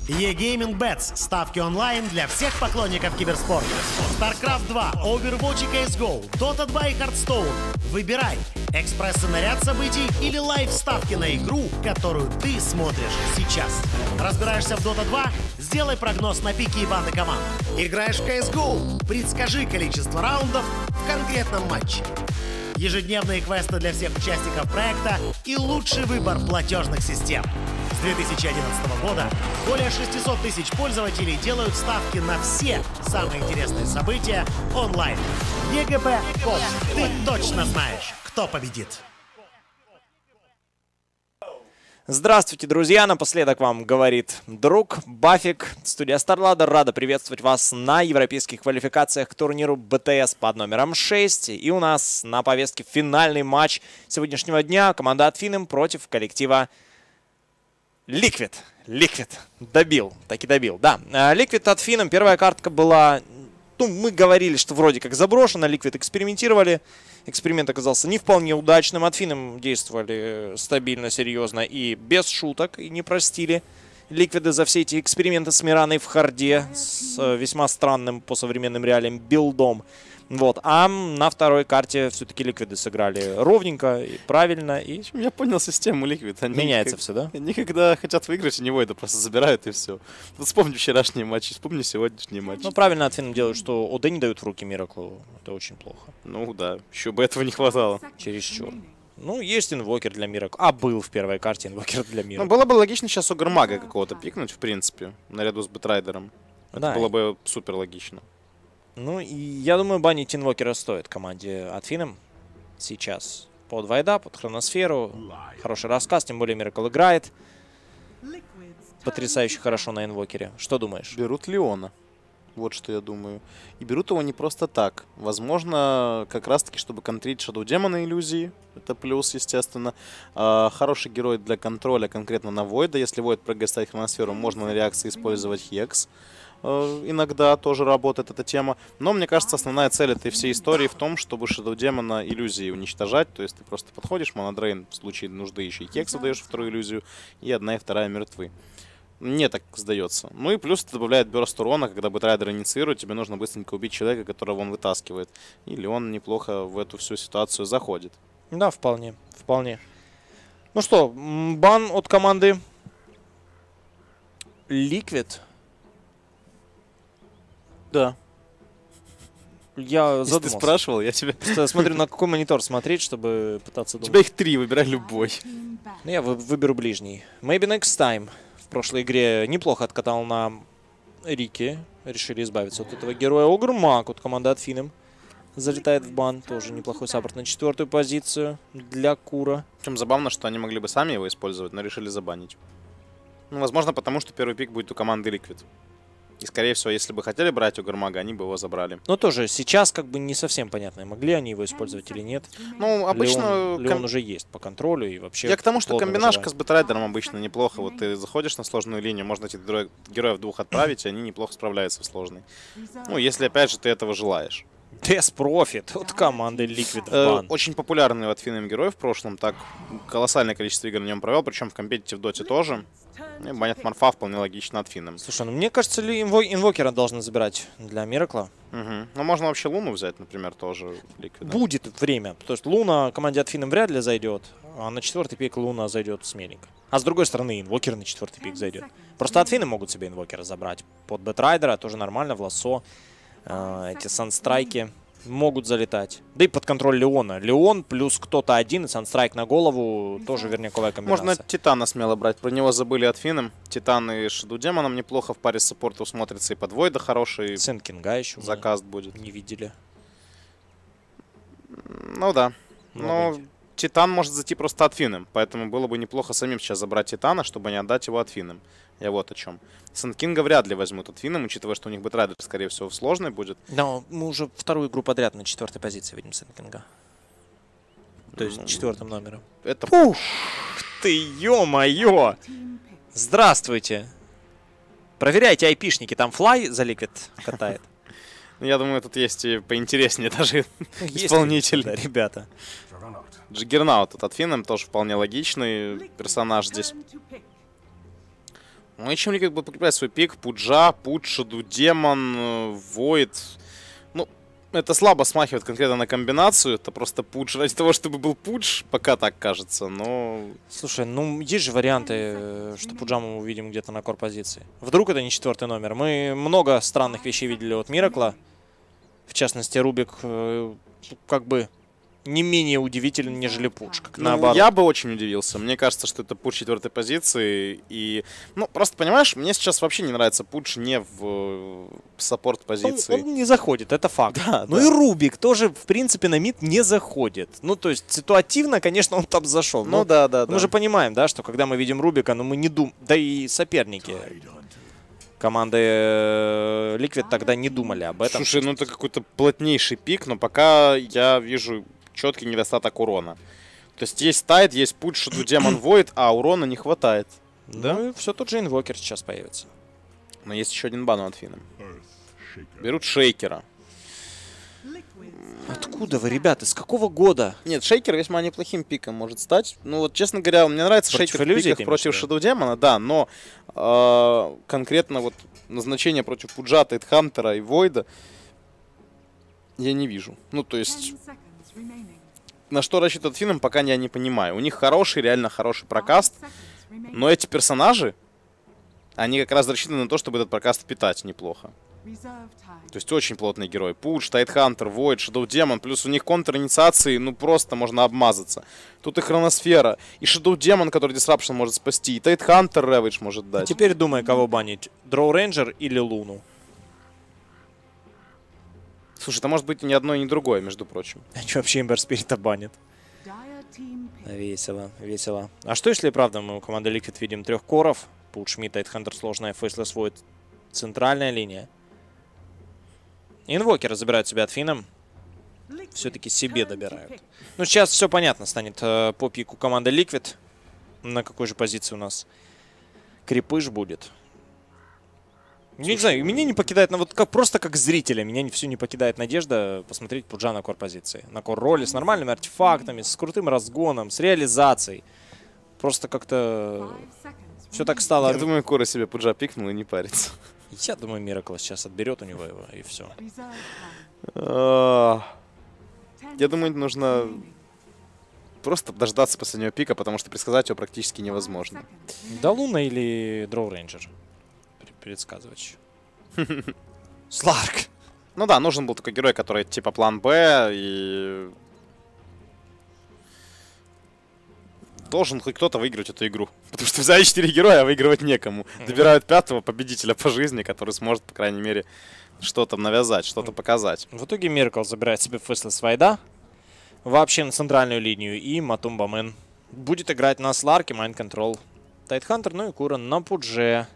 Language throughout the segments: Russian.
eGaming Bets. Ставки онлайн для всех поклонников киберспорта. StarCraft 2, Overwatch и CSGO, Dota 2 и Hearthstone. Выбирай. Экспресс-и ряд событий или лайв-ставки на игру, которую ты смотришь сейчас. Разбираешься в Dota 2? Сделай прогноз на пики и баны команд. Играешь в CSGO? Предскажи количество раундов в конкретном матче. Ежедневные квесты для всех участников проекта и лучший выбор платежных систем. С 2011 года более 600 тысяч пользователей делают ставки на все самые интересные события онлайн. ЕГБ.ком. Ты точно знаешь, кто победит. Здравствуйте, друзья! Напоследок вам говорит друг Бафик. Студия StarLadder рада приветствовать вас на европейских квалификациях к турниру БТС под номером 6. И у нас на повестке финальный матч сегодняшнего дня. Команда Adfinem против коллектива Liquid. Liquid добил, таки добил. Да, Liquid Adfinem. Первая картка была... Ну, мы говорили, что вроде как заброшена. Liquid экспериментировали. Эксперимент оказался не вполне удачным. Adfinem действовали стабильно, серьезно и без шуток. И не простили Liquid за все эти эксперименты с Мираной в харде. С весьма странным по современным реалиям билдом. Вот. А на второй карте все-таки Liquid сыграли ровненько и правильно. И... Я понял систему Liquid. Они меняется все, да? Они когда хотят выиграть, они Void просто забирают и все. Вот вспомни вчерашние матчи, вспомни сегодняшние матчи. Ну, правильно Adfinem делают, что ОД не дают в руки Miracle. Это очень плохо. Ну да, еще бы этого не хватало. Чересчур. Ну, есть инвокер для Miracle. А был в первой карте инвокер для Miracle. Ну, было бы логично сейчас Огрмага какого-то пикнуть, в принципе, наряду с Бэтрайдером. Да. Это было бы супер логично. Ну, и я думаю, банить инвокера стоит команде Adfinem сейчас. Под Вайда, под Хроносферу. Хороший рассказ, тем более Miracle играет. Потрясающе хорошо на инвокере. Что думаешь? Берут Леона. Вот что я думаю. И берут его не просто так. Возможно, как раз-таки, чтобы контрить Shadow Demon иллюзии. Это плюс, естественно. Хороший герой для контроля конкретно на Void. Если Void прыгает ставить Хроносферу, можно на реакции использовать Хекс. Иногда тоже работает эта тема. Но мне кажется, основная цель этой всей истории в том, чтобы Shadow Demon иллюзии уничтожать. То есть ты просто подходишь, монодрейн в случае нужды еще и Хекса даешь вторую иллюзию. И одна и вторая мертвы. Мне так сдается. Ну и плюс это добавляет бёрст урона, когда Бэтрайдер инициирует, тебе нужно быстренько убить человека, которого он вытаскивает. Или он неплохо в эту всю ситуацию заходит. Да, вполне. Вполне. Ну что, бан от команды Liquid. Да. Я Если задумался. ты спрашивал, я тебе... Просто смотрю, на какой монитор смотреть, чтобы пытаться У думать. тебя их 3, выбирай любой. Ну, я выберу ближний. Maybe next time. В прошлой игре неплохо откатал на Рике. Решили избавиться от этого героя. Огрмаг от команды Adfinem залетает в бан. Тоже неплохой саппорт на 4-ю позицию для Кура. Причем забавно, что они могли бы сами его использовать, но решили забанить. Ну, возможно, потому что первый пик будет у команды Liquid. И, скорее всего, если бы хотели брать Огрмага, они бы его забрали. Но тоже сейчас как бы не совсем понятно, могли они его использовать или нет. Ну, обычно... Леон уже есть по контролю и вообще... Я к тому, что комбинашка с Бэтрайдером обычно неплохо. Вот ты заходишь на сложную линию, можно этих героев двух отправить, и они неплохо справляются в сложной. Ну, если, опять же, ты этого желаешь. Death Profit от команды Liquid бан. Очень популярный у Adfinem герой в прошлом. Так, колоссальное количество игр на нем провел, причем в компетите в доте тоже. И банят Морфа вполне логично Adfinem. Слушай, ну мне кажется, ли инвокера должны забирать для Miracle? Угу. Ну, можно вообще Луну взять, например, тоже. Liquid. Будет время. То есть Луна команде Adfinem вряд ли зайдет, а на 4-й пик Луна зайдет смеленько. А с другой стороны, инвокер на 4-й пик зайдет. Просто Adfinem могут себе инвокера забрать. Под Бэтрайдера тоже нормально, в лассо. Эти санстрайки могут залетать. Да и под контроль Леона. Леон плюс кто-то один и санстрайк на голову тоже верняковая комбинация. Можно Титана смело брать. Про него забыли Adfinem. Титан и Shadow Demon неплохо в паре с саппортов смотрится. И под Void хороший. Сын Кинга еще заказ будет. Не видели. Ну да. Но Титан может зайти просто Adfinem. Поэтому было бы неплохо самим сейчас забрать Титана, чтобы не отдать его Adfinem. Я вот о чем. Сан-Кинга вряд ли возьмут Adfinem, учитывая, что у них Бэтрайдер, скорее всего, в сложной будет. Но мы уже вторую игру подряд на 4-й позиции видим Сан-Кинга. То есть 4-м номером. Это... Ух ты, ё-моё! Здравствуйте! Проверяйте айпишники, там Флай за Liquid катает. Я думаю, тут есть и поинтереснее даже исполнитель. Да, ребята. Джиггернаут от Adfinem тоже вполне логичный персонаж здесь. Ну, и чем Liquid будет покреплять свой пик? Пуджа, Пудж, Shadow Demon, Void. Ну, это слабо смахивает конкретно на комбинацию. Это просто Пудж ради того, чтобы был Пудж, пока так кажется, но... Слушай, ну есть же варианты, что Пуджа мы увидим где-то на кор-позиции. Вдруг это не 4-й номер. Мы много странных вещей видели от Миракла. В частности, Рубик как бы не менее удивителен, нежели Пудж. Как наоборот. Я бы очень удивился. Мне кажется, что это Пудж 4-й позиции. И, ну, просто, понимаешь, мне сейчас вообще не нравится Пудж не в саппорт-позиции. Он не заходит, это факт. Да, ну да. и Рубик тоже, в принципе, на мид не заходит. Ну, то есть, ситуативно, конечно, он там зашел. Ну, да. Мы же понимаем, да, что когда мы видим Рубика, ну, мы не думаем... Да и соперники команды Liquid тогда не думали об этом. Слушай, ну это какой-то плотнейший пик, но пока я вижу четкий недостаток урона. То есть тайд, есть Пудж, Shadow Demon, Void, а урона не хватает. Да? Ну и все тот же инвокер сейчас появится. Но есть еще один бан от Финна. Берут Шейкера. Откуда вы, ребята? С какого года? Нет, Шейкер весьма неплохим пиком может стать. Ну вот, честно говоря, мне нравится Против Шейкер в иллюзий, пиках против Shadow Demon, да, но конкретно вот назначение против Пуджа, Тайтхантера и Войда я не вижу. Ну, то есть, на что рассчитывать Финном, пока я не понимаю. У них хороший, реально хороший прокаст, но эти персонажи, они как раз рассчитаны на то, чтобы этот прокаст питать неплохо. То есть очень плотный герой. Пудж, Тайтхантер, Void, Shadow Demon. Плюс у них контр-инициации, ну просто можно обмазаться. Тут и Хроносфера, и Shadow Demon, который Disruption может спасти, и Тайтхантер Ravage может дать. А теперь думай, кого банить. Дроу Рейнджер или Луну? Слушай, это может быть ни одно, ни другое, между прочим. А что вообще Эмбер Спирита банит? Весело, весело. А что если, правда, мы у команды Liquid видим 3 коров? Пудж, Мид, Тайтхантер, сложная, Faceless Void, центральная линия. Инвокеры забирают себя от Финном. Все-таки себе добирают. Ну, сейчас все понятно станет по пику команды Liquid. На какой же позиции у нас Крепыш будет. Не знаю, меня не покидает, вот как, просто как зрителя, меня все не покидает надежда посмотреть Пуджа на кор-позиции. На кор-роле с нормальными артефактами, с крутым разгоном, с реализацией. Просто как-то все так стало... Я думаю, Кора себе Пуджа пикнул и не парится. Я думаю, Миракл сейчас отберет у него его, и все. Я думаю, нужно просто дождаться последнего пика, потому что предсказать его практически невозможно. Да Луна или Дроу Рейнджер? Предсказывать. Сларк. Ну да, нужен был такой герой, который типа план Б, и... должен хоть кто-то выиграть эту игру. Потому что взяли 4 героя, а выигрывать некому. Добирают 5-го победителя по жизни, который сможет, по крайней мере, что-то навязать, что-то показать. В итоге Миракл забирает себе Faceless Void вообще на центральную линию. И Матумба Мэн будет играть на Сларке, Mind Control. Тайтхантер, ну и Кура на Пудже.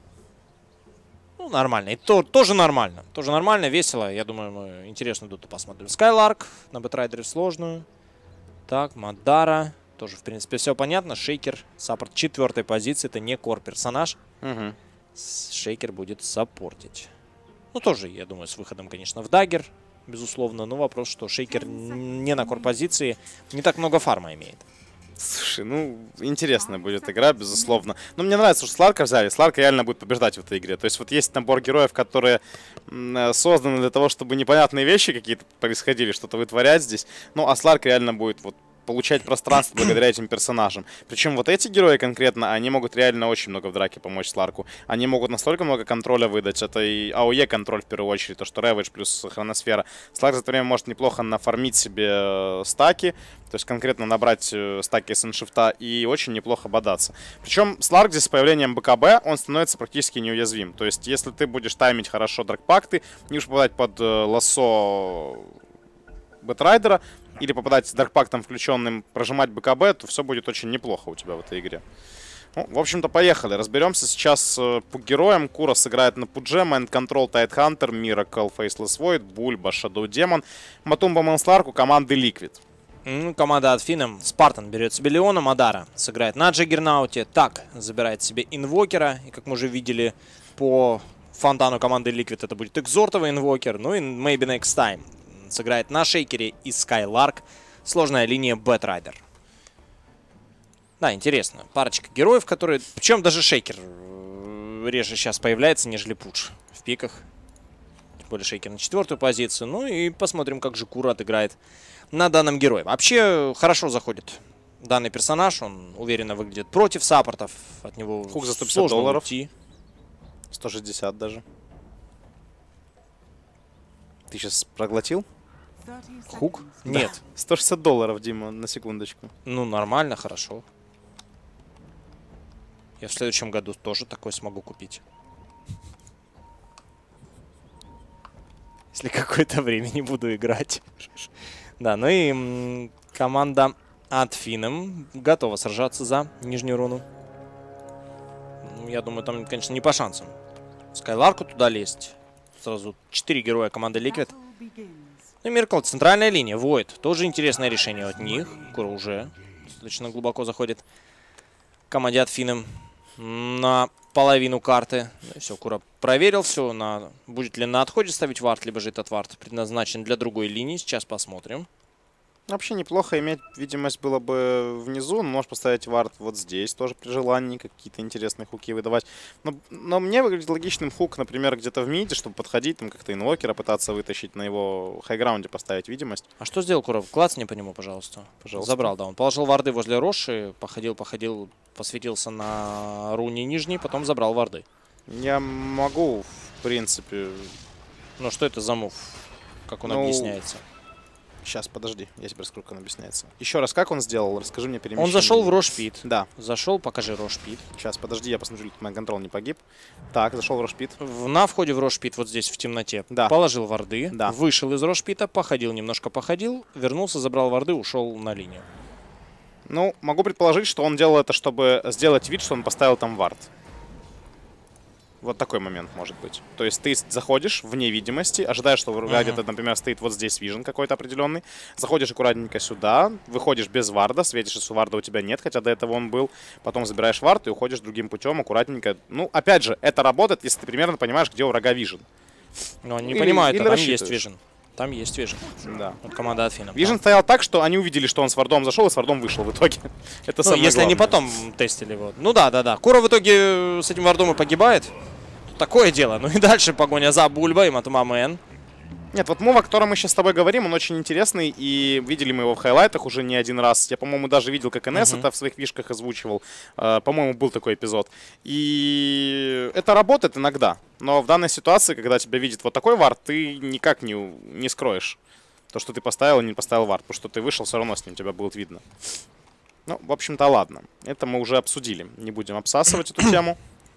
Ну, нормально. И тоже нормально. Тоже нормально, весело. Я думаю, мы интересно тут посмотрим. Скайларк на Бэтрайдере сложную. Так, Мадара. Тоже, в принципе, все понятно. Шейкер, саппорт 4-й позиции. Это не кор-персонаж. Угу. Шейкер будет саппортить. Ну, тоже, я думаю, с выходом, конечно, в даггер, безусловно. Но вопрос, что Шейкер не на кор-позиции, не так много фарма имеет. Слушай, ну, интересная будет игра, безусловно. Но мне нравится, что Сларка взяли. Сларка реально будет побеждать в этой игре. То есть вот есть набор героев, которые созданы для того, чтобы непонятные вещи какие-то происходили, что-то вытворять здесь. Ну, а Сларка реально будет вот получать пространство благодаря этим персонажам. Причем вот эти герои конкретно, они могут реально очень много в драке помочь Сларку. Они могут настолько много контроля выдать. Это и АОЕ контроль в первую очередь, то что Ravage плюс Хроносфера. Сларк за это время может неплохо нафармить себе стаки, то есть конкретно набрать стаки сеншифта и очень неплохо бодаться. Причем Сларк здесь с появлением БКБ, он становится практически неуязвим. То есть если ты будешь таймить хорошо драгпакты, не будешь попадать под лассо Бэтрайдера, или попадать с даркпактом включенным, прожимать БКБ, то все будет очень неплохо у тебя в этой игре. Ну, в общем-то, поехали. Разберемся сейчас по героям. Кура сыграет на Пудже, Mind Control, Тайтхантер, Miracle, Faceless Void, Бульба, Shadow Demon, Матумба Мэн Сларк у команды Liquid. Команда от Финном. Спартан берет себе Леона, Мадара сыграет на Джаггернауте. Так, забирает себе Инвокера. И как мы уже видели по фонтану команды Liquid, это будет Экзортовый Инвокер. Ну и Maybe Next Time сыграет на Шейкере и Скайларк. Сложная линия Бэтрайдер. Да, интересно. Парочка героев, которые... Причем даже Шейкер реже сейчас появляется, нежели Пудж в пиках. Тем более Шейкер на 4-ю позицию. Ну и посмотрим, как же Кура отыграет на данном герое. Вообще хорошо заходит данный персонаж. Он уверенно выглядит против саппортов. От него Хук за 150 сложно долларов. уйти. 160 даже. Ты сейчас проглотил? Хук? Нет. Да. 160 долларов, Дима, на секундочку. Ну, нормально, хорошо. Я в следующем году тоже такой смогу купить. Если какое-то время не буду играть. Да, ну и команда от Финем готова сражаться за нижнюю руну. Я думаю, там, конечно, не по шансам. Скайларку туда лезть. Сразу 4 героя команды Liquid. Ну и Миракл, центральная линия. Void. Тоже интересное решение от них. Кура уже достаточно глубоко заходит команде от Финем на половину карты. Ну и все, Кура проверил все. Будет ли на отходе ставить вард, либо же этот вард предназначен для другой линии. Сейчас посмотрим. Вообще неплохо иметь видимость было бы внизу. Можешь поставить вард вот здесь тоже при желании, какие-то интересные хуки выдавать. Но мне выглядит логичным хук, например, где-то в миде, чтобы подходить, там как-то инвокера пытаться вытащить, на его хайграунде поставить видимость. А что сделал Кура? Клацни по нему, пожалуйста. Пожалуйста. Забрал, да. Он положил варды возле Роши, походил, посветился на руне нижней, потом забрал варды. Я могу, в принципе... Ну что это за мув? Как он объясняется? Сейчас, подожди, я тебе расскажу, как он объясняется. Еще раз, как он сделал? Расскажи мне перемещение. Он зашел в Рошпит. Да. Зашел, покажи Рошпит. Сейчас, подожди, я посмотрю, мой контроль не погиб. Так, зашел в Рошпит. На входе в Рошпит, вот здесь в темноте, да. Положил варды, да. Вышел из Рошпита, походил, немножко походил, вернулся, забрал варды, ушел на линию. Ну, могу предположить, что он делал это, чтобы сделать вид, что он поставил там вард. Вот такой момент может быть. То есть ты заходишь вне видимости, ожидаешь, что где-то, например, стоит вот здесь вижен какой-то определенный. Заходишь аккуратненько сюда, выходишь без варда, светишь, что варда у тебя нет, хотя до этого он был. Потом забираешь вард и уходишь другим путем аккуратненько. Ну, опять же, это работает, если ты примерно понимаешь, где у врага вижен. Но они не понимают, или там есть вижен. Там есть вижен. Да. Вот команда от Финов. Вижен стоял так, что они увидели, что он с вардом зашел и с вардом вышел в итоге. Это самое если они главное. потом тестили его. Ну да. Кура в итоге с этим вардом и погибает. Такое дело. Ну и дальше погоня за Бульбой и Матумамен. Нет, вот мув, о котором мы сейчас с тобой говорим, он очень интересный, и видели мы его в хайлайтах уже не один раз. Я, по-моему, даже видел, как НС это в своих фишках озвучивал. По-моему, был такой эпизод. И это работает иногда. Но в данной ситуации, когда тебя видит вот такой вард, ты никак не скроешь то, что ты поставил и не поставил вард. Потому что ты вышел, все равно с ним тебя будет видно. Ну, в общем-то, ладно. Это мы уже обсудили. Не будем обсасывать эту тему.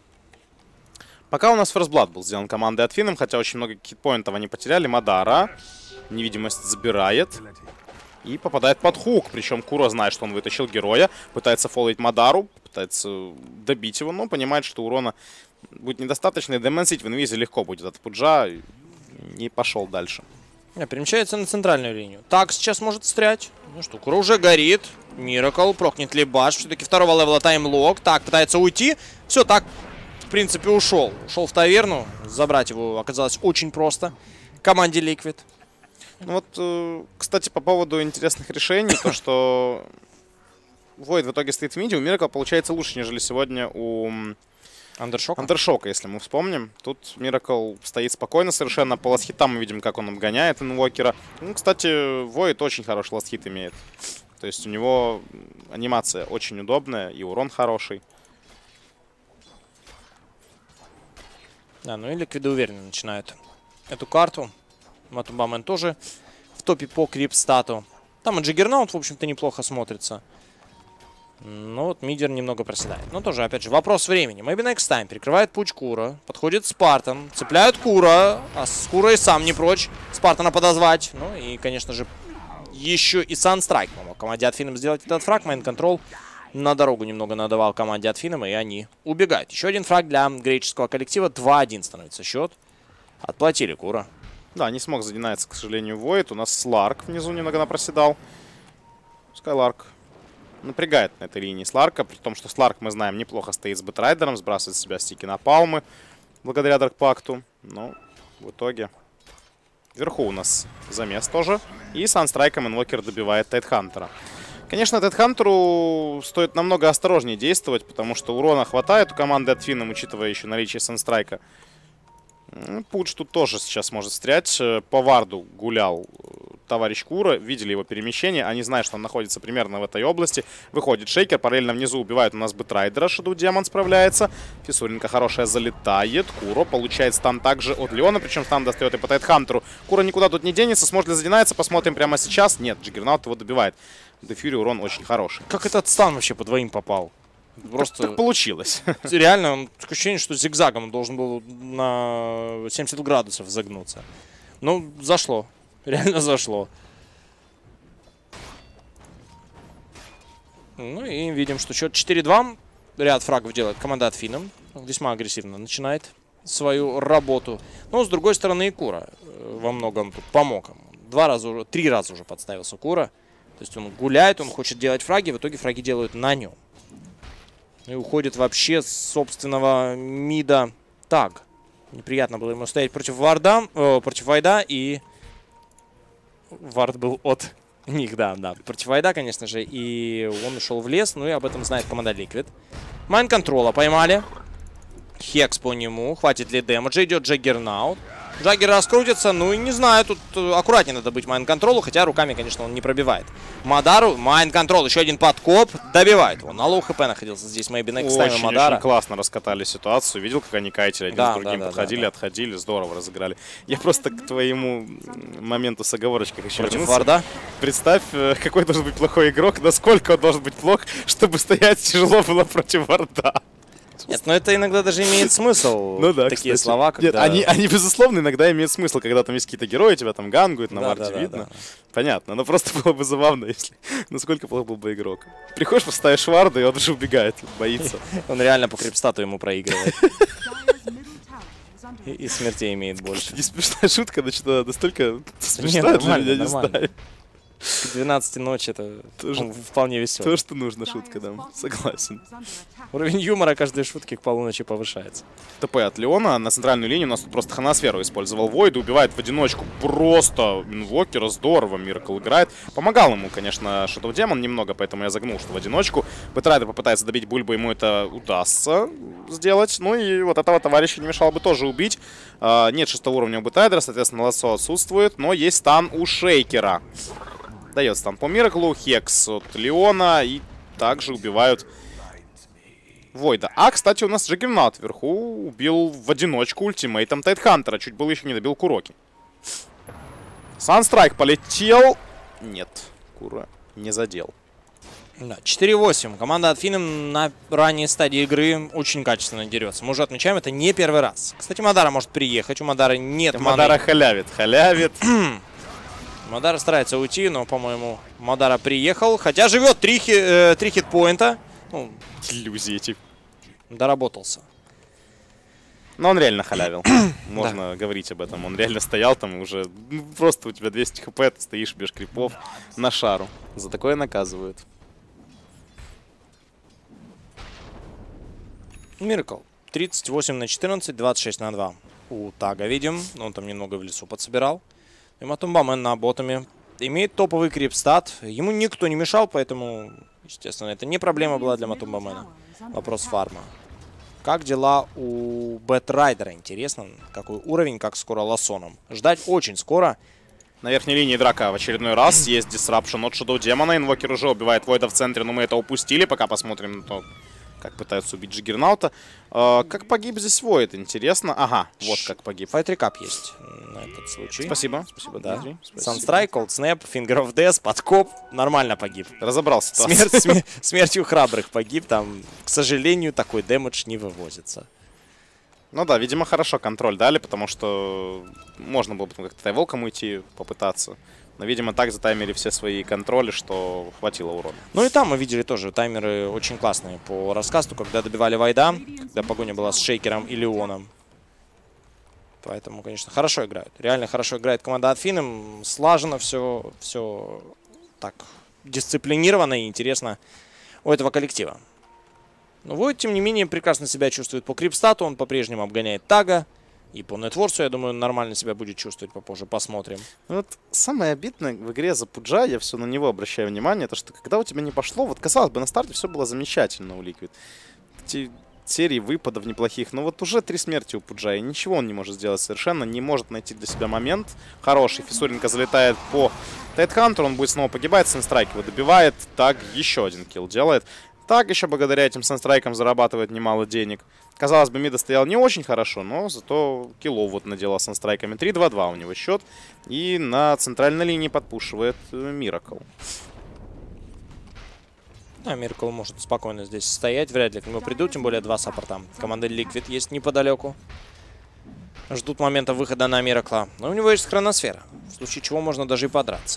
Пока у нас First Blood был сделан командой от Финем, хотя очень много хитпоинтов они потеряли. Мадара невидимость забирает и попадает под хук. Причем Кура знает, что он вытащил героя, пытается фолловить Мадару, пытается добить его, но понимает, что урона будет недостаточно. И демонсить в инвизе легко будет от Пуджа и пошел дальше. Перемещается на центральную линию. Так, сейчас может встрять. Ну что, Кура уже горит. Миракл, прокнет ли баш. Все-таки второго левела таймлок. Так, пытается уйти. Все, так... В принципе, ушел. Ушел в таверну. Забрать его оказалось очень просто. Команде Liquid. Ну вот, кстати, по поводу интересных решений, то, что Void в итоге стоит в миде, у Miracle получается лучше, нежели сегодня у Андершока, если мы вспомним. Тут Miracle стоит спокойно совершенно. По ластхитам мы видим, как он обгоняет инвокера. Ну, кстати, Void очень хороший ластхит имеет. То есть у него анимация очень удобная и урон хороший. Да, ну и Ликвиды уверенно начинают эту карту. Матумамен тоже в топе по крипстату. Там и Джиггернаут, в общем-то, неплохо смотрится. Но вот мидер немного проседает. Но тоже, опять же, вопрос времени. Maybe next time. Перекрывает путь Кура. Подходит Спартан. Цепляют Кура. А с Курой сам не прочь Спартана подозвать. Ну и, конечно же, еще и Санстрайк помог команде от Финем сделать этот фраг. Мейн-контрол на дорогу немного надавал команде от Финема, и они убегают. Еще один фраг для греческого коллектива. 2-1 становится счет. Отплатили Кура. Да, не смог задинаться, к сожалению, Void. У нас Сларк внизу немного проседал. Скайларк напрягает на этой линии Сларка, при том, что Сларк, мы знаем, неплохо стоит с Бэтрайдером, сбрасывает с себя стики на палмы, благодаря Даркпакту. Но в итоге вверху у нас замес тоже. И Санстрайком инвокер добивает Тайтхантера. Конечно, Тедхантеру стоит намного осторожнее действовать, потому что урона хватает у команды от Финном, учитывая еще наличие Санстрайка. Пудж тут тоже сейчас может встрять. По варду гулял товарищ Кура. Видели его перемещение. Они знают, что он находится примерно в этой области. Выходит Шейкер. Параллельно внизу убивают у нас Бэтрайдера. Shadow Demon справляется. Фисуренко хорошая залетает. Куро получает стан также от Леона. Причем стан достает и по Тайтхантеру. Кура никуда тут не денется. Сможет ли задинаться? Посмотрим прямо сейчас. Нет, Джиггернаут его добивает. Дефьюри урон очень хороший. Как этот стан вообще по двоим попал? Просто так получилось. Реально, такое ощущение, что зигзагом он должен был на 70 градусов загнуться. Ну, зашло. Реально зашло. Ну и видим, что счет 4-2. Ряд фрагов делает команда от Финном. Весьма агрессивно начинает свою работу. Но, с другой стороны, и Кура во многом тут помог ему. 3 раза уже подставился Кура. То есть он гуляет, он хочет делать фраги, в итоге фраги делают на нем. И уходит вообще с собственного мида так. Неприятно было ему стоять против Варда, против Вайда, и Вард был от них, да. Против Вайда, конечно же, и он ушел в лес, ну и об этом знает команда Liquid. Майн-контрола поймали. Хекс по нему, хватит ли дэмэджа, идет Джаггернаут. Джаггер раскрутится, ну и не знаю, тут аккуратнее надо быть майн-контролу, хотя руками, конечно, он не пробивает. Мадару, майн-контрол, еще один подкоп, добивает его. На лоу хп находился здесь Мэйби, next time Мадара. Очень классно раскатали ситуацию, видел, как они кайтили, один с другим подходили, отходили, здорово разыграли. Я просто к твоему моменту с оговорочкой еще против Варда. Представь, какой должен быть плохой игрок, насколько он должен быть плох, чтобы стоять тяжело было против Варда. Нет, но это иногда даже имеет смысл. Ну да, такие кстати. слова, когда... Нет, они, безусловно, иногда имеют смысл, когда там есть какие-то герои, тебя там гангуют, на варде видно. Да. Понятно, но просто было бы забавно, если... Насколько плох был бы игрок. Приходишь, поставишь варду, и он уже убегает, боится. Он реально по крипстату ему проигрывает. И смертей имеет больше. Не смешная шутка, но что-то настолько смешная для меня, не знаю. К 12 ночи это тоже, вполне весело. То, что нужно, шутка, да, согласен. Уровень юмора каждой шутки к полуночи повышается. ТП от Леона на центральную линию. У нас тут просто хоносферу использовал Войд. Убивает в одиночку просто инвокера. Здорово Миракл играет. Помогал ему, конечно, Shadow Demon немного, поэтому я загнул, что в одиночку. Бэтрайдер попытается добить Бульбу, ему это удастся сделать. Ну и вот этого товарища не мешало бы тоже убить. Нет 6-го уровня у Бэтрайдера, соответственно, лассо отсутствует. Но есть стан у Шейкера. Дает стан по Мираклу, Хекс от Леона и также убивают Войда. А, кстати, у нас Джаггернаут вверху убил в одиночку ультимейтом Тайтхантера. Чуть было еще не добил Куроки. Санстрайк полетел. Нет, Кура не задел. Да, 4-8. Команда от Финном на ранней стадии игры очень качественно дерется. Мы уже отмечаем, это не первый раз. Кстати, Мадара может приехать. У Мадара нет маны. Мадара халявит. Мадара старается уйти, но, по-моему, Мадара приехал. Хотя живет 3 хитпоинта. Ну, иллюзии эти. Доработался. Но он реально халявил. Можно говорить об этом. Он реально стоял там и уже... Ну, просто у тебя 200 хп, ты стоишь без крипов на шару. За такое наказывают. Миракл. 38/14, 26/2. У Тага видим. Он там немного в лесу подсобирал. И Матумбамен на ботами. Имеет топовый крипстат. Ему никто не мешал, поэтому, естественно, это не проблема была для Матумбамена. Вопрос фарма. Как дела у Бэтрайдера? Интересно, какой уровень, как скоро лассоном. Ждать очень скоро. На верхней линии драка в очередной раз. Есть дисрапшн от Shadow Demon. Инвокер уже убивает Войда в центре, но мы это упустили. Пока посмотрим на то, как пытаются убить Джиггернаута. Как погиб здесь Войд, интересно. Ага, вот как погиб. Fight Recap есть на этот случай. Спасибо. Спасибо, да. Дмитрий. Санстрайк, Cold Snap, Finger of Death, подкоп. Нормально погиб. Разобрался. Смертью храбрых погиб. Там, к сожалению, такой дэмэдж не вывозится. Ну да, видимо, хорошо контроль дали, потому что можно было потом как-то тайволком уйти, попытаться. Но, видимо, так затаймили все свои контроли, что хватило урона. Ну и там мы видели тоже таймеры очень классные по раскасту, когда добивали Вайда, когда погоня была с Шейкером и Леоном. Поэтому, конечно, хорошо играют. Реально хорошо играет команда от Финном. Слажено все так дисциплинированно и интересно у этого коллектива. Но Войд, тем не менее, прекрасно себя чувствует по крипстату. Он по-прежнему обгоняет Тага. И по нетворсу, я думаю, нормально себя будет чувствовать попозже. Посмотрим. Вот самое обидное в игре за Пуджа, я все на него обращаю внимание, то что когда у тебя не пошло, вот казалось бы, на старте все было замечательно у Liquid. Эти серии выпадов неплохих, но вот уже 3 смерти у Пуджа, и ничего он не может сделать совершенно, не может найти для себя момент хороший. Фисуренко залетает по Тайтхантеру, он будет снова погибать, Санстрайк его добивает, так еще один килл делает. Так еще благодаря этим Санстрайкам зарабатывает немало денег. Казалось бы, Мида стоял не очень хорошо, но зато киллов вот наделал Санстрайками. 3-2-2 у него счет, и на центральной линии подпушивает Миракл. Да, Миракл может спокойно здесь стоять, вряд ли к нему придут, тем более 2 саппорта. Команда Liquid есть неподалеку. Ждут момента выхода на Миракла. Но у него есть хроносфера, в случае чего можно даже и подраться.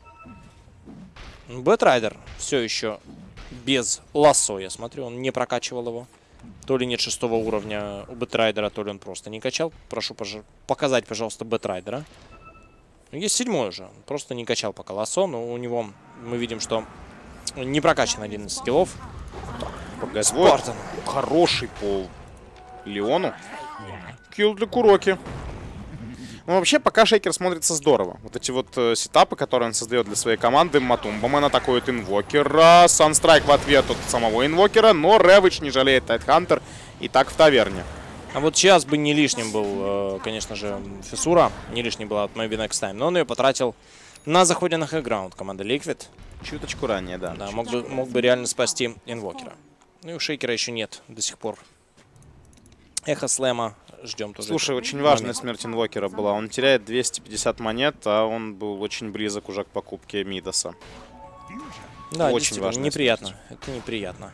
Бэтрайдер все еще без лассо, я смотрю, он не прокачивал его. То ли нет 6-го уровня у Бэтрайдера, то ли он просто не качал. Прошу показать, пожалуйста, Бэтрайдера. Есть 7-й уже, он просто не качал пока лассо, но у него мы видим, что не прокачан один из скиллов. Спартан. Хороший по Леону. Килл для Куроки. Ну, вообще, пока Шейкер смотрится здорово. Вот эти вот сетапы, которые он создает для своей команды. Матумбамен атакует инвокера. Санстрайк в ответ от самого инвокера. Но Рэвидж не жалеет Тайтхантер. И так в таверне. А вот сейчас бы не лишним был, конечно же, Фисура. Не лишним была от Maybe Next Time. Но он ее потратил на заходе на хэкграунд команды Liquid. Чуточку ранее, да. Да, мог бы реально спасти инвокера. Ну и у Шейкера еще нет до сих пор. Эхо Слэма. Ждем тоже. Слушай, очень важная смерть инвокера была. Он теряет 250 монет, а он был очень близок уже к покупке Мидаса. Да, очень важно. Неприятно. Смерть. Это неприятно.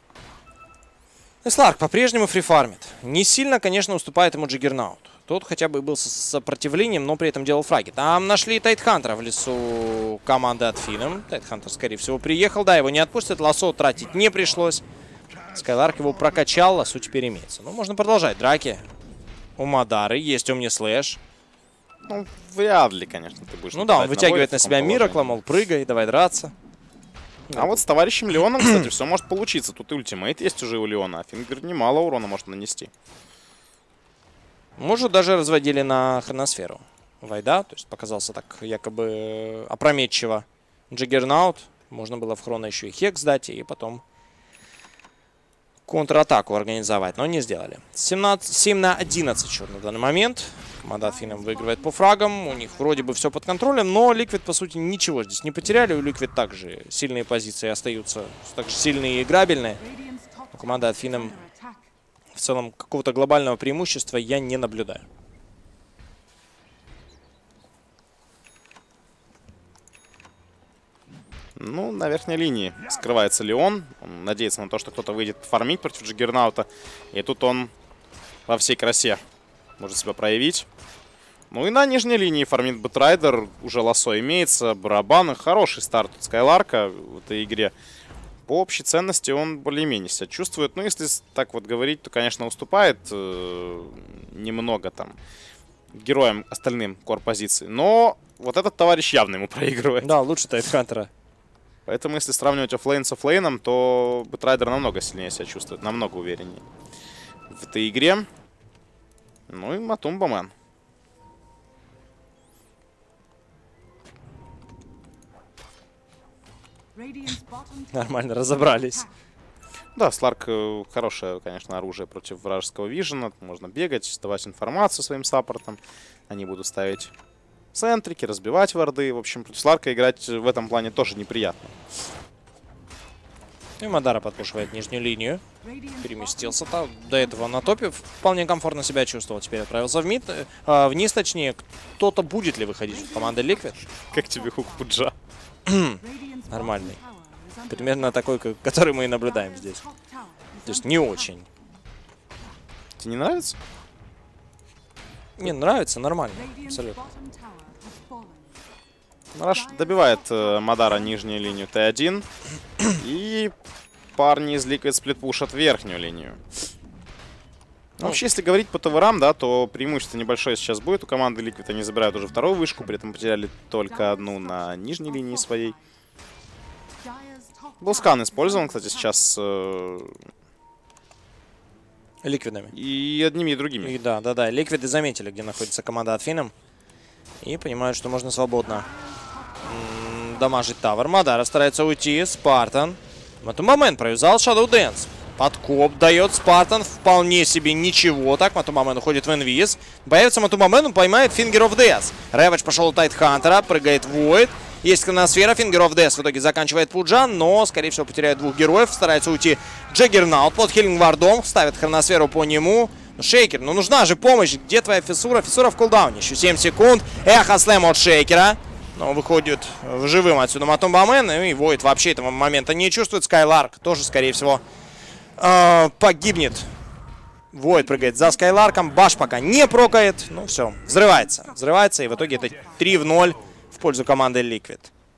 Сларк по-прежнему фрифармит. Не сильно, конечно, уступает ему Джиггернаут. Тот хотя бы был с сопротивлением, но при этом делал фраги. Там нашли Тайтхантера в лесу команды от Финном. Тайтхантер, скорее всего, приехал. Да, его не отпустят. Лассо тратить не пришлось. Скайларк его прокачал, лассо теперь имеется. Ну, можно продолжать драки. У Мадары есть Омни-слэш. Ну, вряд ли, конечно, ты будешь. Ну да, он вытягивает на себя Миракла, мол, прыгай, давай драться. А вот с товарищем Леоном, кстати, все может получиться. Тут и ультимейт есть уже у Леона, а Фингер немало урона может нанести. Может, даже разводили на хроносферу Вайда, то есть показался так якобы опрометчиво Джиггернаут. Можно было в хроно еще и хекс дать, и потом контратаку организовать, но не сделали. 7-11 счет на данный момент. Команда от Финном выигрывает по фрагам. У них вроде бы все под контролем, но Liquid, по сути, ничего здесь не потеряли. У Liquid также сильные позиции остаются, также сильные и играбельные. У команды от Финном в целом какого-то глобального преимущества я не наблюдаю. Ну, на верхней линии скрывается Леон. Он надеется на то, что кто-то выйдет фармить против Джиггернаута. И тут он во всей красе может себя проявить. Ну и на нижней линии фармит Бэтрайдер. Уже лассо имеется, барабаны. Хороший старт от Скайларка в этой игре. По общей ценности он более-менее себя чувствует. Ну, если так вот говорить, то, конечно, уступает немного там героям остальным кор-позиций. Но вот этот товарищ явно ему проигрывает. Да, лучше Тайтхантера. Поэтому, если сравнивать оффлейн с оффлейном, то Бэтрайдер намного сильнее себя чувствует, намного увереннее в этой игре. Ну и Матумбамен. Нормально разобрались. Да, Сларк хорошее, конечно, оружие против вражеского вижена. Можно бегать, давать информацию своим саппортам. Они будут ставить центрики, разбивать варды. В общем, против Сларка играть в этом плане тоже неприятно. И Мадара подпушивает нижнюю линию. Переместился до этого на топе. Вполне комфортно себя чувствовал. Теперь отправился в мид. Вниз, точнее. Кто-то будет ли выходить в команду Liquid? Как тебе хук Пуджа? Нормальный. Примерно такой, который мы и наблюдаем здесь. То есть не очень. Тебе не нравится? Не, нравится, нормально. Абсолютно. Раш добивает Мадара нижнюю линию Т1. И парни из Liquid сплитпушат верхнюю линию. Ну, вообще, если говорить по таверам, да, то преимущество небольшое сейчас будет у команды Liquid. Они забирают уже вторую вышку, при этом потеряли только одну на нижней линии своей. Был скан использован, кстати, сейчас Ликвидами. И одними, и другими. И да. Ликвиды заметили, где находится команда от Финном. И понимают, что можно свободно дамажить тавер. Мадара старается уйти. Спартан. В этот момент провязал Shadow Dance. Подкоп дает Спартан. Вполне себе ничего. Так, Матумамен уходит в инвиз. Появится Матумамен, он поймает Finger of Death. Рэвидж пошел у Тайтхантера. Прыгает Void. Есть хроносфера. Finger of Death в итоге заканчивает Пуджа. Но, скорее всего, потеряет двух героев. Старается уйти Джаггернаут под хилинг вардом. Ставит хроносферу по нему. Шейкер, ну нужна же помощь. Где твоя фиссура? Фиссура в кулдауне. Еще 7 секунд. Эхо слэм от Шейкера. Но выходит живым отсюда Матумбамен. И Void вообще этого момента не чувствует. Скайларк тоже, скорее всего, погибнет. Void прыгает за Скайларком. Баш пока не прокает. Ну все, взрывается. Взрывается. И в итоге это 3-0 в пользу команды Liquid.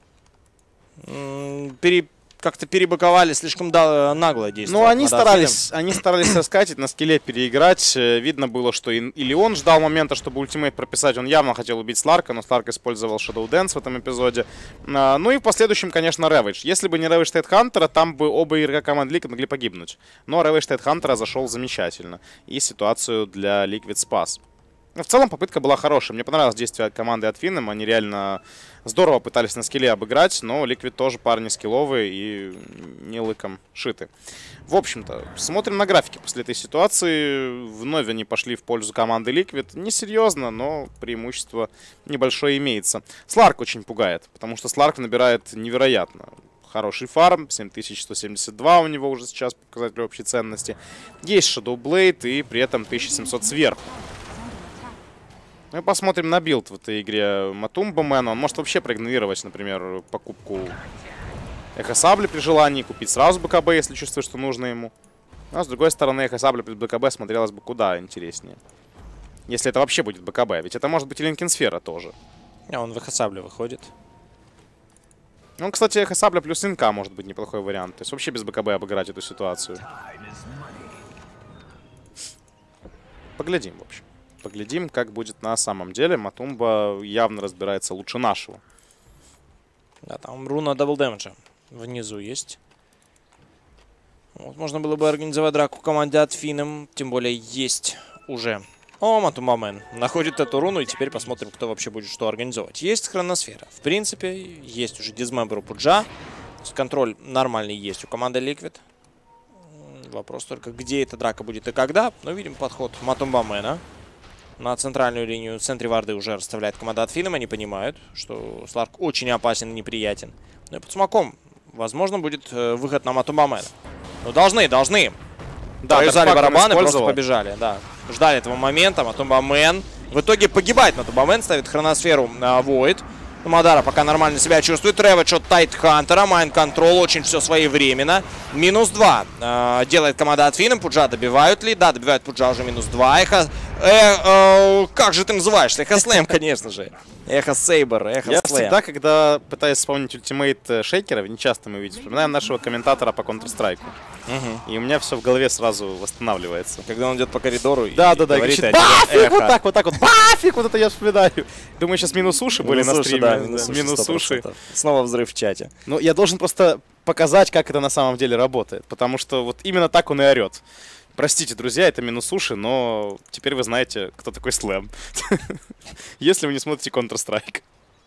Как-то перебаковали, слишком нагло действовали. Ну, они старались раскатить, на скилле переиграть. Видно было, что или он ждал момента, чтобы ультимейт прописать. Он явно хотел убить Сларка, но Сларк использовал Shadow Dance в этом эпизоде. Ну и в последующем, конечно, Рэвидж. Если бы не Рэвидж Тайтхантера, там бы оба игрока команды Liquid могли погибнуть. Но Рэвидж Тайтхантера зашел замечательно. И ситуацию для Liquid спас. Но в целом попытка была хорошая. Мне понравилось действие команды от Финном. Они реально здорово пытались на скилле обыграть, но Liquid тоже парни скилловые и не лыком шиты. В общем-то, смотрим на графики после этой ситуации. Вновь они пошли в пользу команды Liquid. Несерьезно, но преимущество небольшое имеется. Сларк очень пугает, потому что Сларк набирает невероятно хороший фарм. 7172 у него уже сейчас показатель общей ценности. Есть Shadow Blade и при этом 1700 сверху. Мы посмотрим на билд в этой игре Матумбамена. Он может вообще проигнорировать, например, покупку Эхо Сабли при желании, купить сразу БКБ, если чувствует, что нужно ему. А с другой стороны, Эхо Сабли плюс БКБ смотрелось бы куда интереснее. Если это вообще будет БКБ. Ведь это может быть и Линкенсфера тоже. А он в Эхо Сабли выходит. Ну, кстати, Эхо Сабля плюс Инка может быть неплохой вариант. То есть вообще без БКБ обыграть эту ситуацию. Поглядим, в общем. Поглядим, как будет на самом деле. Матумба явно разбирается лучше нашего. Да, там руна дабл дэмэджа внизу есть. Вот, можно было бы организовать драку в команде от Финном. Тем более есть уже. О, Матумбамен находит эту руну. И теперь посмотрим, кто вообще будет что организовать. Есть хроносфера. В принципе, есть уже дизмембер у Пуджа. Контроль нормальный есть у команды Liquid. Вопрос только, где эта драка будет и когда. Но видим подход Матумбамена. На центральную линию в центре варды уже расставляет команда от Финном. Они понимают, что Сларк очень опасен и неприятен. Ну и под смоком, возможно, будет выход на Матумбамена. Ну, должны. Да, провязали барабаны, просто побежали. Да. Ждали этого момента. Матумбамен в итоге погибает. Матумбамен ставит хроносферу на Void. Мадара пока нормально себя чувствует. Рэвидж от Тайтхантера. Майн-контрол очень все своевременно. -2 делает команда от Финном. Пуджа добивают ли? Да, добивают Пуджа уже -2. Как же ты называешься? Эхо Слэм, конечно же. Эхо Сейбер, Эхо Слэм. Я всегда, когда пытаюсь вспомнить ультимейт Шейкера, нечасто мы видим, вспоминаем нашего комментатора по Counter-Strike. И у меня все в голове сразу восстанавливается. Когда он идет по коридору и говорит, Бафик, вот так вот, Бафик, вот это я вспоминаю. Думаю, сейчас минус-уши были на стриме. Да, минус-уши. Снова взрыв в чате. Ну, я должен просто показать, как это на самом деле работает. Потому что вот именно так он и орет. Простите, друзья, это минус-уши, но теперь вы знаете, кто такой Слэм. Если вы не смотрите Counter-Strike.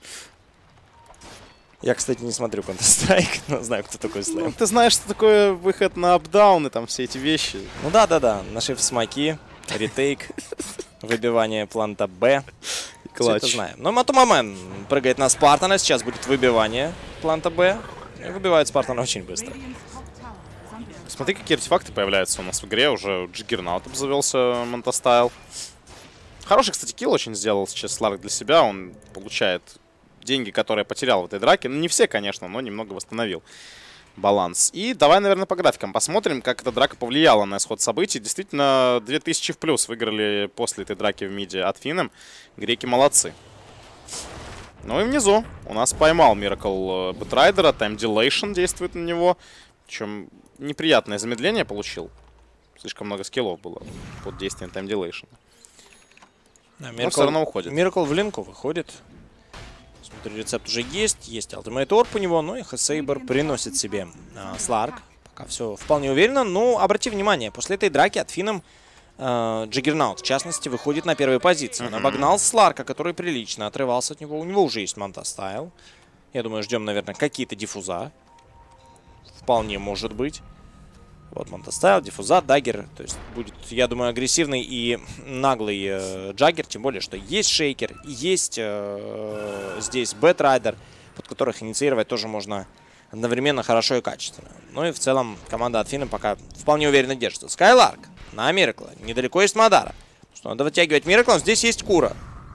Я, кстати, не смотрю Counter-Strike, но знаю, кто такой Слэм. Ну, ты знаешь, что такое выход на апдауны, там все эти вещи. Ну да. Наши смоки, ретейк, выбивание планта Б. Все это знаем. Но Матумбамен прыгает на Спартана, сейчас будет выбивание планта Б. И выбивает Спартана очень быстро. Смотри, какие артефакты появляются у нас в игре. Уже Джиггернаут обзавелся Монтастайл. Хороший, кстати, килл очень сделал сейчас Сларк для себя. Он получает деньги, которые потерял в этой драке. Ну, не все, конечно, но немного восстановил баланс. И давай, наверное, по графикам посмотрим, как эта драка повлияла на исход событий. Действительно, 2000 в плюс выиграли после этой драки в миде от Финном. Греки молодцы. Ну и внизу у нас поймал Miracle Бэтрайдера. Time Dilation действует на него. Причем неприятное замедление получил. Слишком много скиллов было под действием Time Dilation. Но все равно уходит. Miracle в линку выходит. Смотри, рецепт уже есть. Есть Ultimate Orb у него. Ну и Сейбер приносит себе Сларк. Пока все вполне уверенно. Ну, обрати внимание, после этой драки от Финном Джаггернаут, в частности, выходит на первой позиции. Он обогнал Сларка, который прилично отрывался от него. У него уже есть Монтастайл. Я думаю, ждем, наверное, какие-то диффуза. Вполне может быть. Вот Монтастайл, диффуза, даггер. То есть будет, я думаю, агрессивный и наглый Джаггер. Тем более, что есть Шейкер, есть здесь Бэтрайдер, под которых инициировать тоже можно одновременно хорошо и качественно. Ну и в целом команда от Финна пока вполне уверенно держится. Скайларк на Миракла. Недалеко есть Мадара. Что надо вытягивать Мираклом. Здесь есть Кура.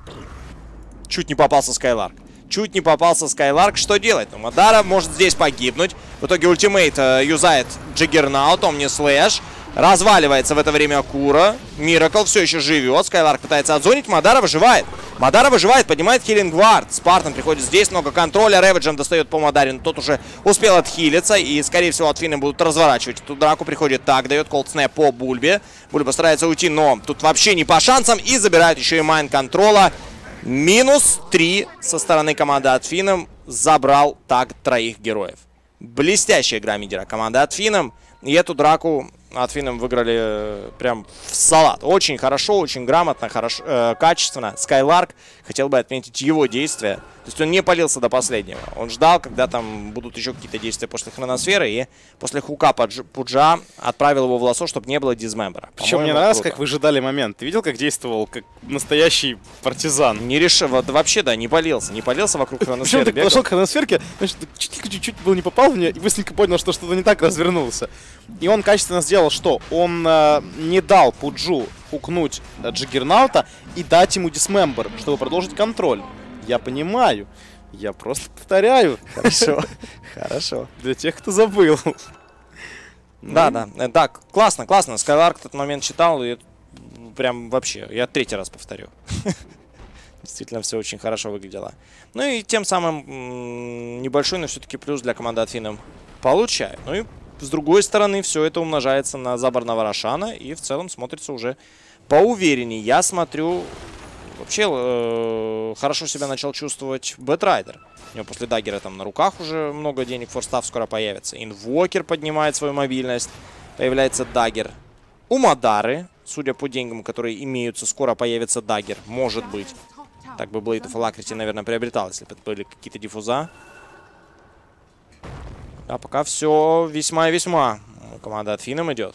Чуть не попался Скайларк. Чуть не попался Скайларк. Что делать? Ну, Мадара может здесь погибнуть. В итоге ультимейт юзает Джаггернаут. Омни Слэш. Разваливается в это время Кура. Миракл все еще живет. Скайларк пытается отзонить. Мадара выживает. Мадара выживает, поднимает Хиллинг Вард. Спартан приходит здесь, много контроля. Рэвиджем достает по Мадаре, но тот уже успел отхилиться. И, скорее всего, от Финна будут разворачивать эту драку. Приходит так, дает колд снэп по Бульбе. Бульба старается уйти, но тут вообще не по шансам. И забирает еще и майн контрола. Минус 3 со стороны команды от Финном. Забрал так троих героев. Блестящая игра мидера команды от Финном. И эту драку от Финном выиграли прям в салат. Очень хорошо, очень грамотно, хорошо, качественно. Скайларк, хотел бы отметить его действия. То есть он не палился до последнего. Он ждал, когда там будут еще какие-то действия после хроносферы. И после хука Пуджа отправил его в лосо, чтобы не было дизмембера. Причем мне нравится, как вы ожидали момент. Ты видел, как действовал как настоящий партизан? Не решил, вот вообще, да, не палился. Не палился вокруг хроносферы. Причем ты подошел к хроносферке, значит, чуть-чуть был не попал в нее и быстренько понял, что что-то не так, развернулся. И он качественно сделал что? Он не дал Пуджу хукнуть Джаггернаута и дать ему дисмембер, чтобы продолжить контроль. Я понимаю. Я просто повторяю. Хорошо. Хорошо. Для тех, кто забыл. Да. Так, классно, классно. Скайларк в тот момент читал, и прям вообще, я третий раз повторю. Действительно, все очень хорошо выглядело. Ну и тем самым небольшой, но все-таки плюс для команды от Финном получаю. Ну и с другой стороны, все это умножается на заборного Рошана, и в целом смотрится уже поувереннее. Я смотрю... Вообще хорошо себя начал чувствовать Бэтрайдер. У него после даггера там на руках уже много денег. Форстав скоро появится. Инвокер поднимает свою мобильность. Появляется даггер. У Мадары, судя по деньгам, которые имеются, скоро появится даггер. Может быть. Так бы Blade of Alacrity, наверное, приобретал, если бы это были какие-то диффуза. А пока все весьма и весьма. Команда от Финном идет.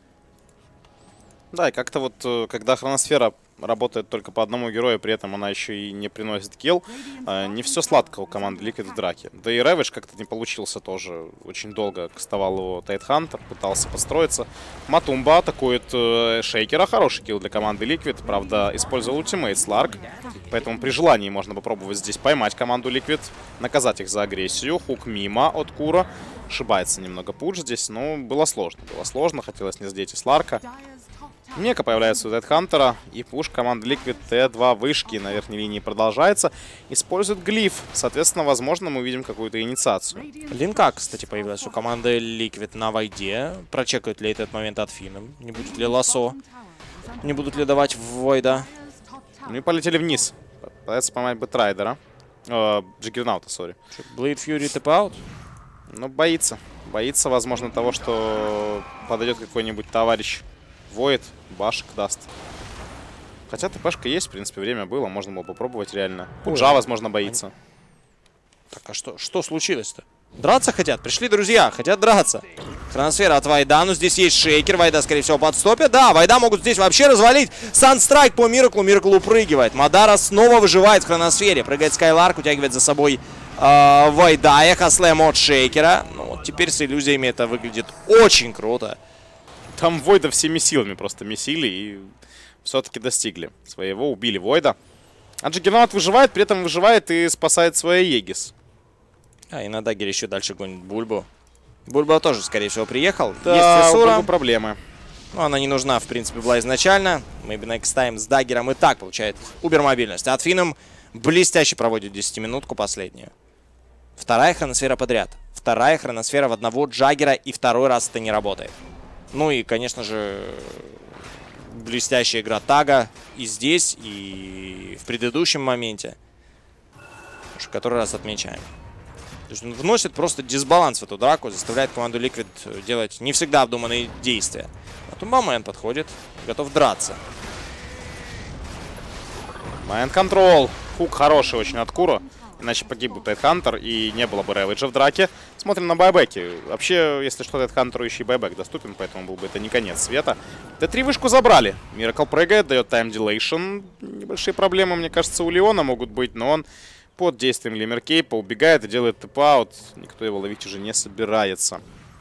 Да, и как-то вот, когда хроносфера работает только по одному герою, при этом она еще и не приносит килл, не все сладко у команды Liquid в драке. Да и Рэвидж как-то не получился тоже. Очень долго кастовал его Тайтхантер, пытался построиться. Матумба атакует Шейкера. Хороший килл для команды Liquid. Правда, использовал ультимейт Сларк. Поэтому при желании можно попробовать здесь поймать команду Liquid, наказать их за агрессию. Хук мимо от Кура. Ошибается немного Пудж здесь, но было сложно. Было сложно, хотелось не сдеть и Сларка. Мека появляется у Тайтхантера, и пуш команды Liquid Т2 вышки на верхней линии продолжается. Использует глиф. Соответственно, возможно, мы увидим какую-то инициацию. Линка, кстати, появилась у команды Liquid на войде. Прочекают ли этот момент от Финном? Не будет ли лосо? Не будут ли давать Войда? Ну и полетели вниз. Пытается поймать Бэтрайдера. Джаггернаута, сори. Blade Fury тэп-аут? Ну, боится. Боится, возможно, того, что подойдет какой-нибудь товарищ Void, башек даст. Хотя ТПшка есть, в принципе, время было. Можно было попробовать реально. Пуджа, возможно, боится. Так, а что случилось-то? Драться хотят? Пришли друзья, хотят драться. Хроносфера от Вайда. Ну, здесь есть Шейкер. Вайда, скорее всего, подстопит. Да, Вайда могут здесь вообще развалить. Санстрайк по Мираклу. Миракл упрыгивает. Мадара снова выживает в хроносфере. Прыгает Скайларк, утягивает за собой Вайдая. Хаслэм от Шейкера. Ну, вот теперь с иллюзиями это выглядит очень круто. Там Войда всеми силами просто месили и все-таки достигли своего. Убили Войда. А Джаггернаут выживает, при этом выживает и спасает свой Егис. А, и на даггере еще дальше гонит Бульбу. Бульба тоже, скорее всего, приехал. Да, есть фиссура. проблемы. Но она не нужна, в принципе, была изначально. Maybe next time с даггером и так получает убер-мобильность. От Финном блестяще проводит 10-минутку последнюю. Вторая хроносфера подряд. Вторая хроносфера в одного Джаггера, и второй раз это не работает. Ну и, конечно же, блестящая игра Тага и здесь, и в предыдущем моменте. Уж который раз отмечаем. То есть он вносит просто дисбаланс в эту драку, заставляет команду Liquid делать не всегда обдуманные действия. Тумбамен подходит, готов драться. Mind Control. Хук хороший очень от Куро. Иначе погиб бы Тайтхантер и не было бы Рэвиджа в драке. Смотрим на байбеки. Вообще, если что, Тайтхантеру еще и байбек доступен, поэтому был бы это не конец света. Т3 вышку забрали. Миракл прыгает, дает тайм дилейшн. Небольшие проблемы, мне кажется, у Леона могут быть, но он под действием Лимеркейпа убегает и делает тэп-аут. Никто его ловить уже не собирается.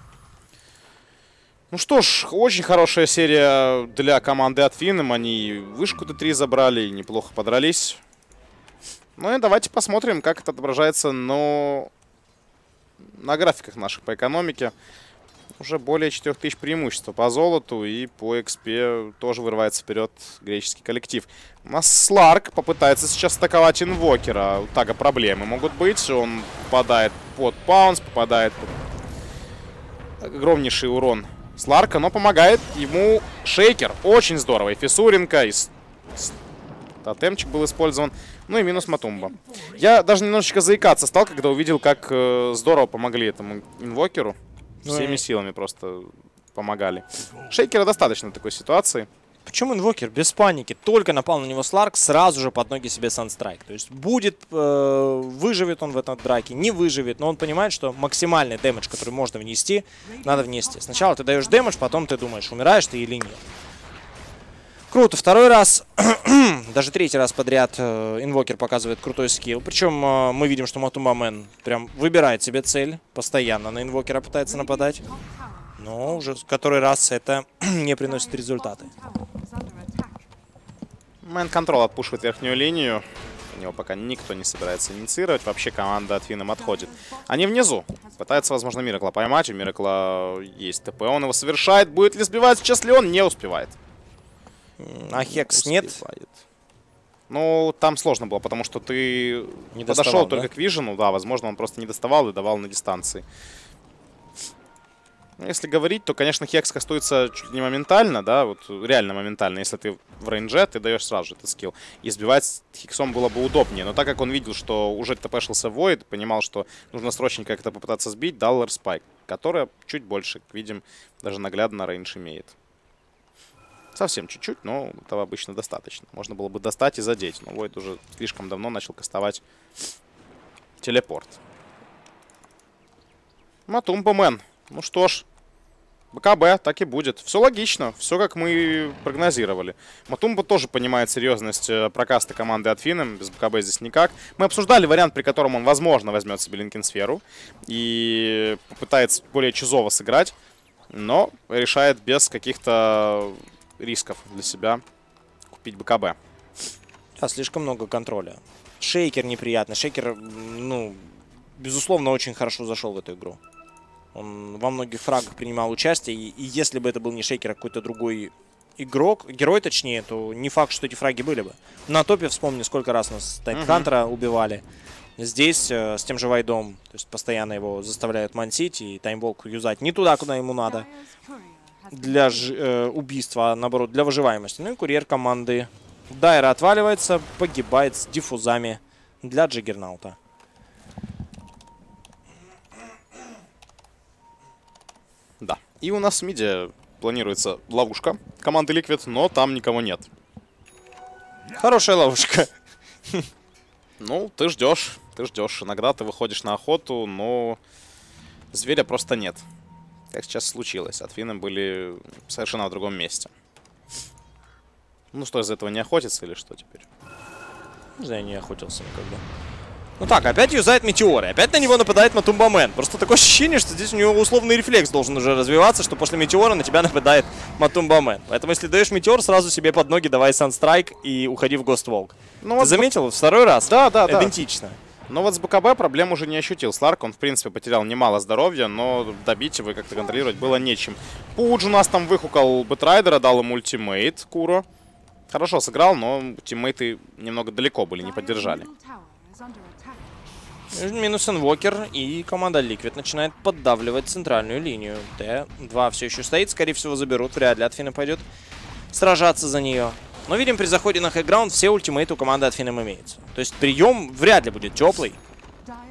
Ну что ж, очень хорошая серия для команды от Финем. Они вышку Т3 забрали и неплохо подрались. Ну и давайте посмотрим, как это отображается на графиках наших по экономике. Уже более 4000 преимущества по золоту, и по XP тоже вырывается вперед греческий коллектив. У нас Сларк попытается сейчас атаковать инвокера. У Тага проблемы могут быть. Он попадает под паунс, попадает под огромнейший урон Сларка, но помогает ему Шейкер. Очень здорово. И Фисуренко, и тотемчик был использован. Ну и минус Матумба. Я даже немножечко заикаться стал, когда увидел, как здорово помогли этому инвокеру. Всеми силами просто помогали. Шейкера достаточно такой ситуации. Почему инвокер без паники? Только напал на него Сларк, сразу же под ноги себе Санстрайк. То есть будет, выживет он в этом драке, не выживет, но он понимает, что максимальный дэмэдж, который можно внести, надо внести. Сначала ты даешь дэмэдж, потом ты думаешь, умираешь ты или нет. Круто. Второй раз, даже третий раз подряд инвокер показывает крутой скилл. Причем мы видим, что Матумбамен прям выбирает себе цель. Постоянно на инвокера пытается нападать. Но уже который раз это не приносит результаты. Mind Control отпушивает верхнюю линию. У него пока никто не собирается инициировать. Вообще команда от Финем отходит. Они внизу. Пытаются, возможно, Миракла поймать. У Миракла есть ТП. Он его совершает. Будет ли сбивать? Сейчас ли он не успевает? А Хекс нет? Ну, там сложно было, потому что ты не подошел доставал, только к Вижену. Да, возможно, он просто не доставал и давал на дистанции. Ну, если говорить, то, конечно, Хекс кастуется чуть ли не моментально, да, вот реально моментально. Если ты в рейнже, ты даешь сразу же этот скилл. И сбивать Хексом было бы удобнее. Но так как он видел, что уже тпшился Void, понимал, что нужно срочненько как-то попытаться сбить, дал Спайк, которая чуть больше, как видим, даже наглядно рейндж имеет. Совсем чуть-чуть, но этого обычно достаточно. Можно было бы достать и задеть. Но Void уже слишком давно начал кастовать телепорт. Матумбамен. Ну что ж, БКБ так и будет. Все логично, все как мы прогнозировали. Матумба тоже понимает серьезность прокаста команды от Финем. Без БКБ здесь никак. Мы обсуждали вариант, при котором он, возможно, возьмет себе Линкенсферу и попытается более чизово сыграть, но решает без каких-то рисков для себя купить БКБ. Да, слишком много контроля. Шейкер неприятный. Шейкер, ну, безусловно, очень хорошо зашел в эту игру. Он во многих фрагах принимал участие. И если бы это был не Шейкер, а какой-то другой игрок, герой точнее, то не факт, что эти фраги были бы. На топе вспомни, сколько раз нас Тайтхантера убивали. Здесь с тем же Вайдом, то есть постоянно его заставляют мансить и таймволк юзать не туда, куда ему надо. Для убийства, а наоборот, для выживаемости. Ну и курьер команды Дайра отваливается, погибает с диффузами для Джиггернаута. Да. И у нас в миде планируется ловушка команды Liquid, но там никого нет. Хорошая ловушка. Ну, ты ждешь, ты ждешь. Иногда ты выходишь на охоту, но зверя просто нет. Как сейчас случилось. От Финна были совершенно в другом месте. Ну что, из этого не охотиться или что теперь? Не знаю, не охотился никогда. Ну так, опять юзает метеоры. Опять на него нападает Матумбамен. Просто такое ощущение, что здесь у него условный рефлекс должен уже развиваться, что после метеора на тебя нападает Матумбамен. Поэтому если даешь метеор, сразу себе под ноги давай Санстрайк и уходи в Гостволк. Ну, ты заметил? Второй раз? Да. Идентично. Но вот с БКБ проблем уже не ощутил. Сларк, он, в принципе, потерял немало здоровья, но добить его и как-то контролировать было нечем. Пудж у нас там выхукал Бэтрайдера, дал ему ультимейт Куро. Хорошо сыграл, но тиммейты немного далеко были, не поддержали. Минус инвокер, и команда Liquid начинает поддавливать центральную линию. Т2 все еще стоит, скорее всего заберут, вряд ли от Финна пойдет сражаться за нее. Но видим, при заходе на хайграунд все ультимейты у команды от Финем имеются. То есть прием вряд ли будет теплый.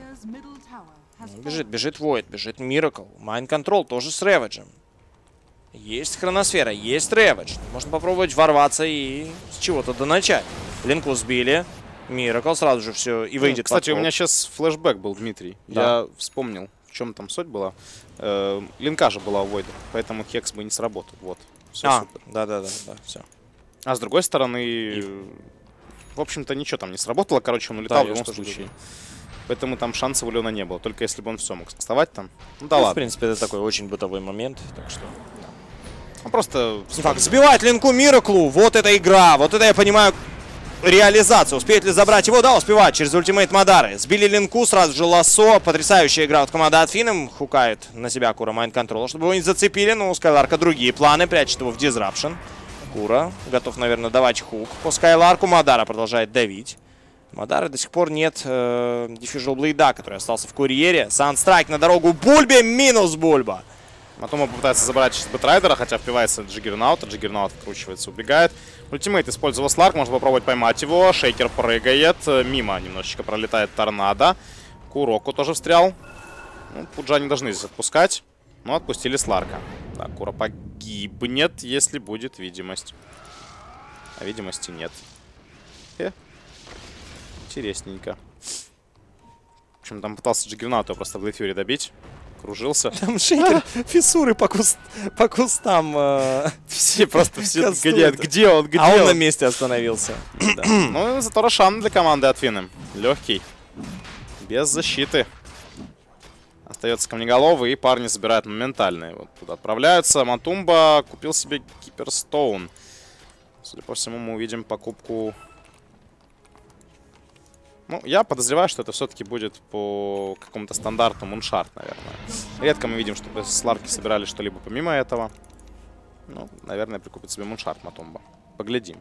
Бежит Void, бежит Miracle. Mind Control тоже с Рэвиджем. Есть хроносфера, есть Рэвидж. Можно попробовать ворваться и с чего-то доначать. Линку сбили. Миракл сразу же все и выйдет. Кстати, у меня сейчас флешбэк был, Дмитрий. Да. Я вспомнил, в чем там суть была. Линка же была у Войда, поэтому Хекс бы не сработал. Вот. Все супер. Да, все. А с другой стороны, в общем-то, ничего там не сработало. Короче, он улетал в любом случае. Поэтому там шансов у Леона не было. Только если бы он все мог вставать там. Ну да ладно. В принципе, это такой очень бытовой момент. Так что... Он просто... Так, сбивать Линку Мираклу. Вот эта игра. Вот это я понимаю реализацию. Успеет ли забрать его? Да, успевает через ультимейт Мадары. Сбили Линку, сразу же лассо. Потрясающая игра от команды от Финном. Хукает на себя Кура Майнд Контрол, чтобы его не зацепили. Но у Скайларка другие планы. Прячет его в Дизрапшн. Кура готов, наверное, давать хук по Скайларку. Мадара продолжает давить. Мадары до сих пор нет Diffusal Блейда, который остался в курьере. Санстрайк на дорогу Бульбе. Минус Бульба. Матума попытается забрать сейчас Бэтрайдера, хотя впивается Джиггернаута. Джиггернаут вкручивается, убегает. Ультимейт использовал Сларк, можно попробовать поймать его. Шейкер прыгает. Мимо немножечко пролетает Торнадо. Куроку тоже встрял. Ну, Пуджа не должны здесь отпускать. Но отпустили Сларка. Да, Кура погибнет, если будет видимость. А видимости нет. Интересненько. В общем, там пытался Джиггернауту просто в Блейдфьюри добить. Кружился. Там шейкер, фиссуры по кустам. Все просто все гоняют. Где он? Где он на месте остановился. Ну, зато Рошан для команды от Финны. Легкий. Без защиты. Остается камнеголовый, и парни забирают моментально. Вот туда отправляются. Матумба купил себе Киперстоун. Судя по всему, мы увидим покупку... Ну, я подозреваю, что это все-таки будет по какому-то стандарту Муншарт, наверное. Редко мы видим, чтобы Сларки собирали что-либо помимо этого. Ну, наверное, прикупит себе Муншарт Матумба. Поглядим.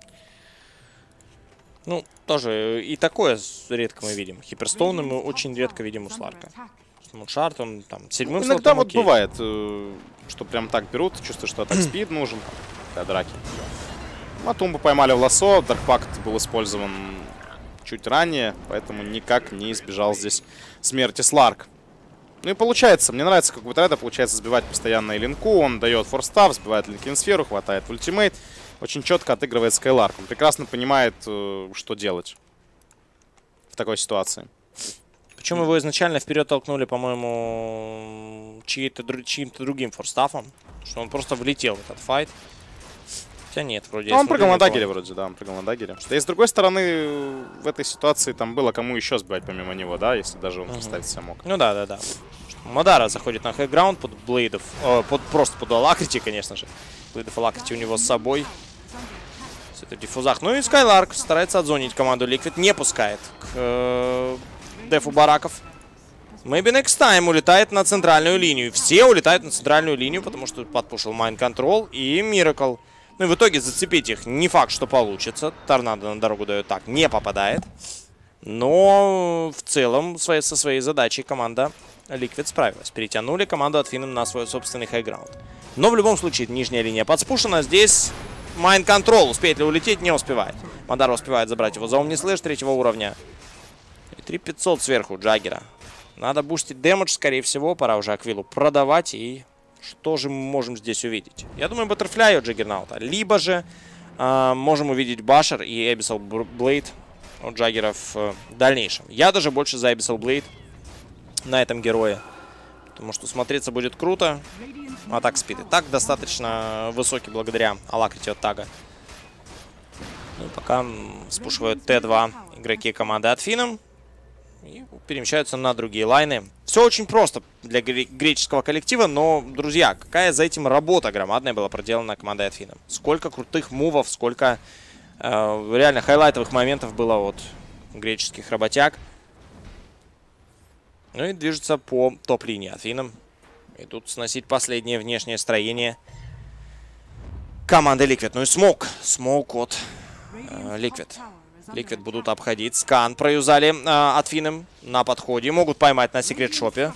Ну, тоже и такое редко мы видим. Хиперстоуны мы очень редко видим у Сларка. Муншарт, он там седьмым слотом. Иногда вот бывает, что прям так берут, чувствую, что атак спид нужен для драки. Матумбу поймали в лассо, Даркпакт был использован чуть ранее, поэтому никак не избежал здесь смерти Сларк. Ну и получается, мне нравится, как Бэтрайдер получается сбивать постоянно и Линку, он дает форстав, сбивает Линкин-сферу, хватает в ультимейт, очень четко отыгрывает Скайларк. Он прекрасно понимает, что делать в такой ситуации. Причем его изначально вперед толкнули, по-моему, чьим-то другим форстафом, что он просто влетел в этот файт. Хотя нет, вроде... Ну, он прыгал на даггере вроде, да, он прыгал на даггере. И с другой стороны, в этой ситуации там было кому еще сбивать помимо него, да, если даже он представить себя мог. Ну да. Мадара заходит на хайграунд под Блейдов, просто под Алакрити, конечно же. Блейдов Алакрити у него с собой. Это в диффузах. Ну и Скайларк старается отзонить команду Liquid, не пускает к дефу бараков. Maybe Next Time улетает на центральную линию. Все улетают на центральную линию, потому что подпушил Mind Control и Miracle. Ну и в итоге зацепить их не факт, что получится. Торнадо на дорогу дает так, не попадает. Но в целом со своей задачей команда Liquid справилась. Перетянули команду от Финном на свой собственный хайграунд. Но в любом случае нижняя линия подспушена. Здесь Mind Control. Успеет ли улететь? Не успевает. Мадара успевает забрать его за Omnislash 3-го уровня. И 3500 сверху Джаггера. Надо бустить дэмэдж, скорее всего. Пора уже Аквилу продавать. И что же мы можем здесь увидеть? Я думаю, Баттерфляй от Джаггернаута. Либо же можем увидеть Башер и Abyssal Blade от Джаггера в дальнейшем. Я даже больше за Abyssal Blade на этом герое. Потому что смотреться будет круто. Атак спид и так достаточно высокий благодаря Алакрити от тага. Ну, пока спушивают Т2 игроки команды от Финном. И перемещаются на другие лайны. Все очень просто для греческого коллектива, но, друзья, какая за этим работа громадная была проделана командой от Финном. Сколько крутых мувов, сколько реально хайлайтовых моментов было от греческих работяг. Ну и движется по топ-линии от Финном. Идут сносить последнее внешнее строение команды Liquid. Ну и смоук от Liquid. Liquid будут обходить. Скан проюзали от Финном на подходе. Могут поймать на секрет-шопе.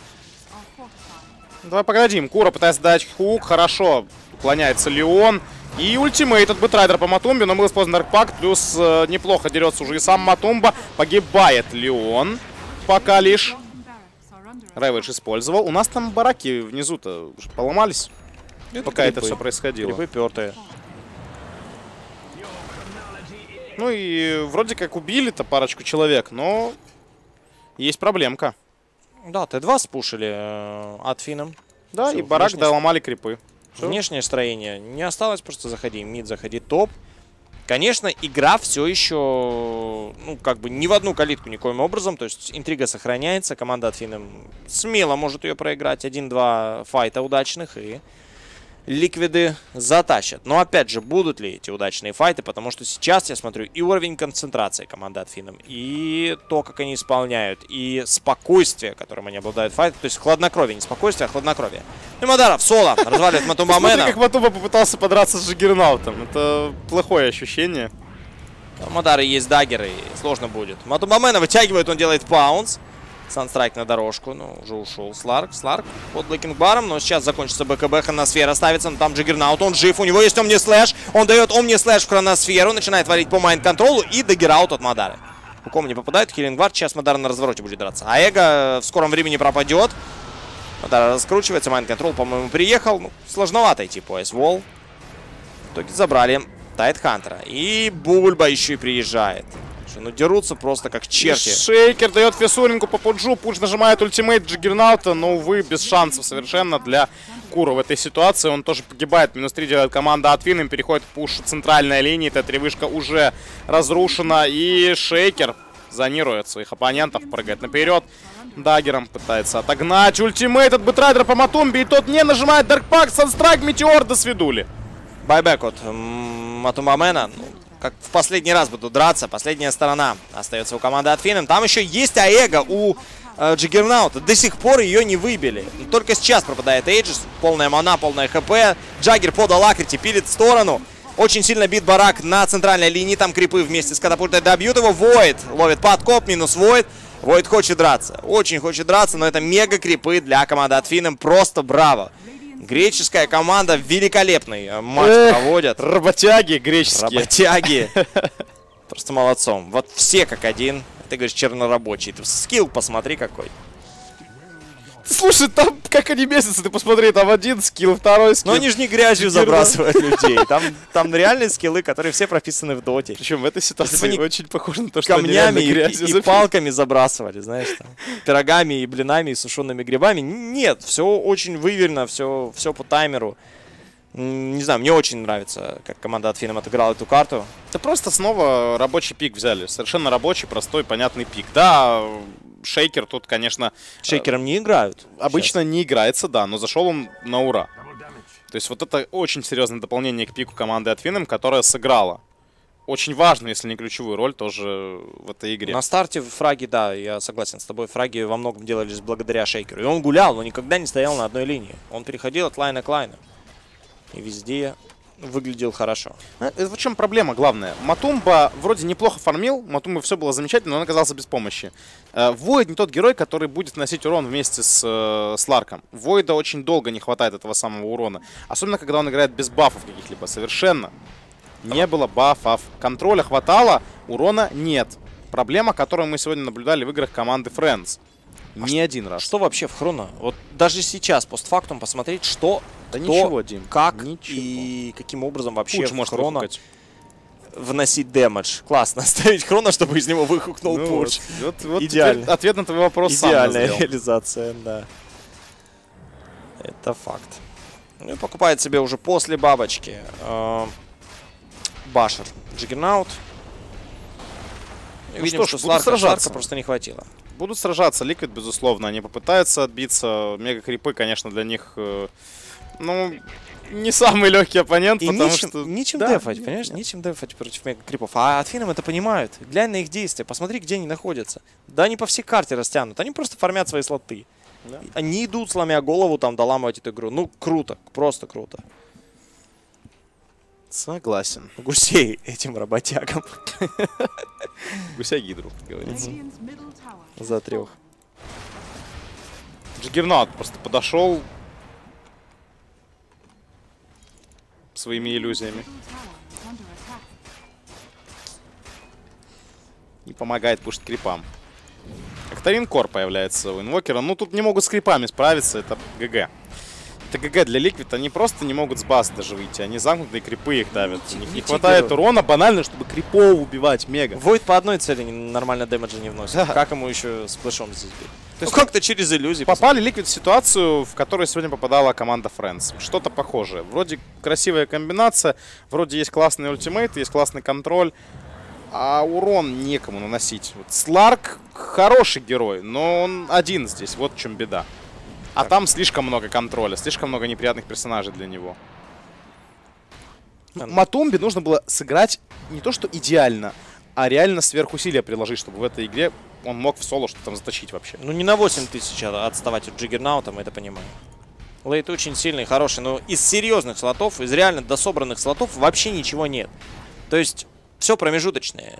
Давай погодим. Кура пытается дать хук. Хорошо. Уклоняется Леон. И ультимейт от Бэтрайдера по Матумбе. Но был использован Даркпакт. Плюс неплохо дерется уже и сам Матумба. Погибает Леон. Пока лишь. Рэвидж использовал. У нас там бараки внизу-то уже поломались. пока это все происходило. Крипы пёртые. Ну и вроде как убили-то парочку человек, но есть проблемка. Да, Т2 спушили от Финном. Да, Всё, и барак внешне... доломали крипы. Внешнее строение не осталось, просто заходи мид, заходи топ. Конечно, игра все еще, ну, как бы не в одну калитку никоим образом, то есть интрига сохраняется, команда от Финном смело может ее проиграть, 1-2 файта удачных, и ликвиды затащат. Но опять же, будут ли эти удачные файты, потому что сейчас я смотрю и уровень концентрации команды от Финном, и то, как они исполняют, и спокойствие, которым они обладают в файте, то есть хладнокровие, не спокойствие, а хладнокровие. И Мадаров соло разваливает Матумбамена. Смотри, как Матумба попытался подраться с Джаггернаутом. Это плохое ощущение. У Мадара есть даггеры, и сложно будет. Матумбамена вытягивает, он делает паунс. Санстрайк на дорожку, но уже ушел Сларк. Сларк под блэкинг-баром, но сейчас закончится БКБ, хроносфера ставится, но там Джаггернаут, он жив, у него есть омни-слэш, он дает омни-слэш в хроносферу, начинает варить по майн-контролу и даггер-аут от Мадары. Хуком не попадает, хиллинг-вард, сейчас Мадар на развороте будет драться. А Эго в скором времени пропадет. Мадар раскручивается, майн-контрол, по-моему, приехал. Ну, сложновато идти по S-Wall. В итоге забрали Тайтхантера. И Бульба еще и приезжает. Ну, дерутся просто как черти. Шейкер дает фисуринку по пуджу. Пудж нажимает ультимейт Джаггернаута, но, увы, без шансов совершенно для Кура в этой ситуации. Он тоже погибает. Минус 3 делает команда от Финн. Переходит пуш центральной линии. Эта вышка уже разрушена. И Шейкер зонирует своих оппонентов. Прыгает наперед. Даггером пытается отогнать. Ультимейт от Бэтрайдера по Матумбе. И тот не нажимает Даркпак. Санстрайк, Метеор, до свидули. Байбек от Матумбамена. Как в последний раз будут драться. Последняя сторона остается у команды от Финн. Там еще есть Аэго у Джаггернаута. До сих пор ее не выбили. Но только сейчас пропадает Эйджис. Полная мана, полная ХП. Джаггер подал акрити, пилит в сторону. Очень сильно бит барак на центральной линии. Там крипы вместе с катапультой добьют его. Войд ловит подкоп, минус Войд. Войд хочет драться. Очень хочет драться, но это мега крипы для команды от Финн. Просто браво. Греческая команда великолепный матч проводят. Работяги греческие. Работяги. Просто молодцом. Вот все как один. Ты говоришь, чернорабочий. Ты скилл посмотри какой. Слушай, там как они месяцы, ты посмотри, там один скилл, второй скилл. Но они же не грязью забрасывают людей. Там реальные скиллы, которые все прописаны в доте. Причем в этой ситуации очень похоже на то, что камнями и палками забрасывали, знаешь, там, пирогами и блинами и сушеными грибами. Нет, все очень выверено, все по таймеру. Не знаю, мне очень нравится, как команда от Финн отыграла эту карту. Это просто снова рабочий пик взяли. Совершенно рабочий, простой, понятный пик. Да, Шейкер тут, конечно... Шейкером не играют. Обычно не играется, да, но зашел он на ура. То есть вот это очень серьезное дополнение к пику команды от Финн, которая сыграла. Очень важно, если не ключевую роль, тоже в этой игре. На старте фраги, да, я согласен с тобой, фраги во многом делались благодаря Шейкеру. И он гулял, но никогда не стоял на одной линии. Он переходил от лайна к лайну. И везде выглядел хорошо. Это в чем проблема главная? Матумба вроде неплохо фармил, Матумба все было замечательно, но он оказался без помощи. Войд не тот герой, который будет носить урон вместе с Ларком. Войда очень долго не хватает этого самого урона. Особенно, когда он играет без бафов каких-либо. Совершенно не было бафов. Контроля хватало, урона нет. Проблема, которую мы сегодня наблюдали в играх команды Friends. Не один раз. Что вообще в хроно? Вот даже сейчас, постфактум, посмотреть, что, да кто, ничего, Дим, как ничего. И каким образом вообще Пудж в может хроно выхукать. вносить дэмэдж. Классно. Ставить хроно, чтобы из него выхукнул Пудж. Вот идеально. Ответ на твой вопрос идеальная сам реализация, да. Это факт. Ну и покупает себе уже после бабочки Башер Джаггернаут. Ну видим, что Сларка просто не хватило. Будут сражаться Ликвид, безусловно. Они попытаются отбиться. Мега-крипы, конечно, для них, ну, не самый легкий оппонент, и потому что... Нечем дефать, понимаешь? Нечем дефать против мега-крипов. А от Финном это понимают. Глянь на их действия, посмотри, где они находятся. Да они по всей карте растянут. Они просто фармят свои слоты. Да. Они идут, сломя голову, там, доламывать эту игру. Ну, круто, просто круто. Согласен. Гусей этим работягам. Гуся гидру, как говорится. За 3. Джаггернаут просто подошел своими иллюзиями. И помогает пушить крипам. Акторин Кор появляется у инвокера. Ну, тут не могут с крипами справиться, это ГГ. ТГГ для Liquid, они просто не могут с базы даже выйти. Они замкнутые, крипы их давят. У них не хватает урона банально, чтобы крипов убивать. Мега. Войд по одной цели нормально дэмэджа не вносит. Да. Как ему еще с плэшом здесь бить? То есть как-то через иллюзии. Попали Liquid в ситуацию, в которой сегодня попадала команда Friends. Что-то похожее. Вроде красивая комбинация, вроде есть классный ультимейт, есть классный контроль. А урон некому наносить. Вот Сларк хороший герой, но он один здесь. Вот в чем беда. А там слишком много контроля, слишком много неприятных персонажей для него. Матумби нужно было сыграть не то что идеально, а реально сверхусилия приложить, чтобы в этой игре он мог в соло что-то там затащить вообще. Ну не на 8000 отставать от Джиггернаута, мы это понимаем. Лейт очень сильный, хороший, но из серьезных слотов, из реально дособранных слотов вообще ничего нет. То есть все промежуточное.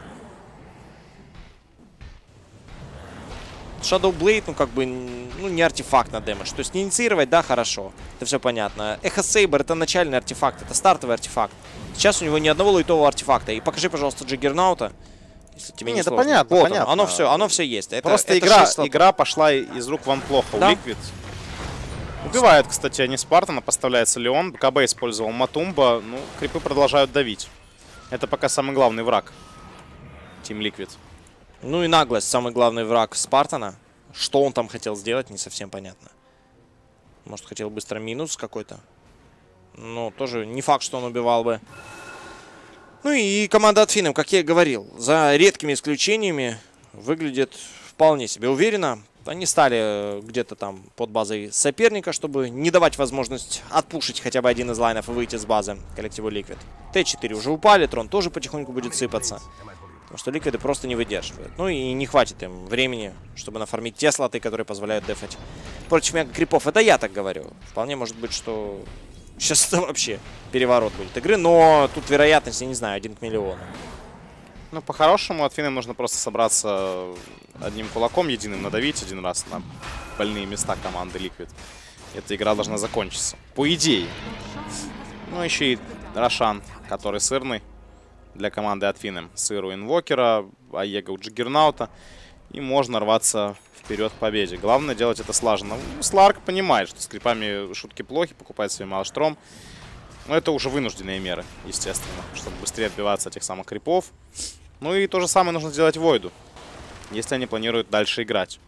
Shadow Blade, ну как бы, ну не артефакт на дэмэдж. То есть не инициировать, да, хорошо. Это все понятно. Echo Saber это начальный артефакт, это стартовый артефакт. Сейчас у него ни одного лайтового артефакта. И покажи, пожалуйста, Джиггернаута. Если тебе не это сложно. понятно, вот понятно. Оно все есть. Просто это игра пошла из рук вон плохо, да? У Liquid. Убивает, кстати, они Спартана, поставляется Леон. БКБ использовал Матумба. Ну, крипы продолжают давить. Это пока самый главный враг. Team Liquid. Ну и наглость, самый главный враг Спартана. Что он там хотел сделать, не совсем понятно. Может, хотел быстро минус какой-то. Ну, тоже не факт, что он убивал бы. Ну и команда от Финнов, как я и говорил, за редкими исключениями выглядит вполне себе уверенно. Они стали где-то там под базой соперника, чтобы не давать возможность отпушить хотя бы один из лайнов и выйти с базы коллективу Liquid. Т4 уже упали, Трон тоже потихоньку будет сыпаться. Потому что Ликвиды просто не выдерживают. Ну и не хватит им времени, чтобы нафармить те слоты, которые позволяют дефать против мега-крипов. Это я так говорю. Вполне может быть, что сейчас это вообще переворот будет игры. Но тут вероятность, я не знаю, 1 к миллиону. Ну, по-хорошему, от Финнов нужно просто собраться одним кулаком единым, надавить один раз на больные места команды Liquid. Эта игра должна закончиться. По идее. Ну, еще и Рошан, который сырный. Для команды от Финнов. Сыр у Инвокера, Аега у Джиггернаута. И можно рваться вперед к победе. Главное делать это слаженно. Сларк понимает, что с крипами шутки плохи, покупает себе Малштром. Но это уже вынужденные меры, естественно, чтобы быстрее отбиваться от этих самых крипов. Ну и то же самое нужно сделать Войду, если они планируют дальше играть.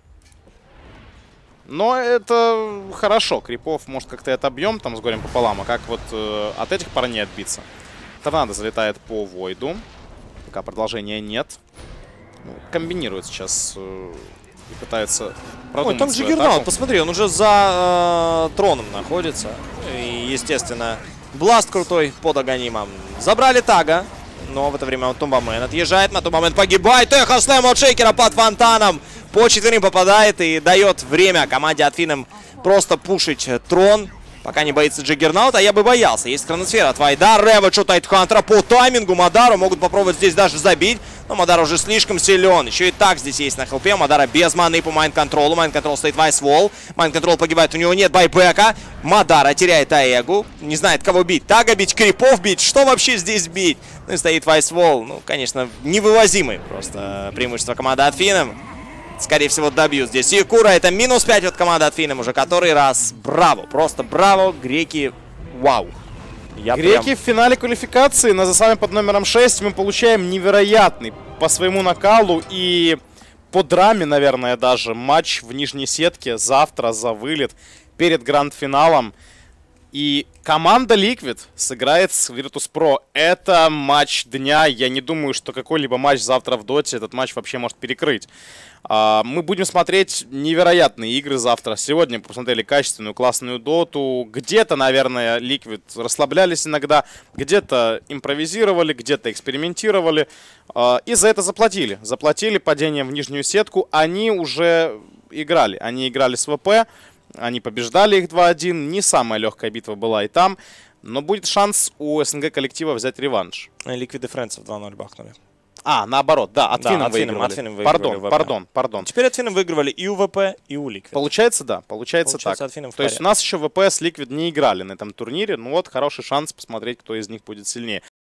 Но это хорошо. Крипов, может, как-то это отобьем там с горем пополам. А как вот от этих парней отбиться? Торнадо залетает по Войду. Пока продолжения нет. Ну, комбинирует сейчас и пытается продумать. Ой, там Джиггернаут, посмотри, он уже за троном находится. И, естественно, бласт крутой под Аганимом. Забрали тага, но в это время Матумбамен отъезжает. Матумбамен погибает. Эхо слэм от Шейкера под фонтаном. По 4 попадает и дает время команде от Финнов просто пушить трон. Пока не боится Джиггернаута, я бы боялся. Есть хроносфера от Вайда, Рэвидж у Тайтхантера по таймингу. Мадару могут попробовать здесь даже забить. Но Мадар уже слишком силен. Еще и так здесь есть на хелпе. Мадара без маны по майн-контролу. Майн-контрол стоит Вайсвол. Майн-контрол погибает, у него нет байбека. Мадара теряет Аегу. Не знает, кого бить. Тага бить, крипов бить. Что вообще здесь бить? Ну и стоит Вайсвол. Ну, конечно, невывозимый просто преимущество команды от Финнов. Скорее всего, добьют здесь. Якура, это минус 5 от команды от Финнов уже который раз. Браво, просто браво, греки, вау. Греки в финале квалификации на засаме под номером 6 мы получаем невероятный по своему накалу и по драме, наверное, даже матч в нижней сетке завтра за вылет перед гранд-финалом. И команда Liquid сыграет с Virtus.pro. Это матч дня. Я не думаю, что какой-либо матч завтра в доте этот матч вообще может перекрыть. Мы будем смотреть невероятные игры завтра. Сегодня посмотрели качественную, классную доту. Где-то, наверное, Liquid расслаблялись иногда. Где-то импровизировали, где-то экспериментировали. И за это заплатили. Заплатили падением в нижнюю сетку. Они уже играли. Они играли с ВП. Они побеждали их 2-1. Не самая легкая битва была и там. Но будет шанс у СНГ коллектива взять реванш. Liquid и Friends 2-0 бахнули. Наоборот, да, от Финнов выигрывали. Пардон. Теперь от Финнов выигрывали и у ВП, и у Liquid. Получается, да, получается так. То есть у нас еще ВП с Liquid не играли на этом турнире. Ну вот, хороший шанс посмотреть, кто из них будет сильнее.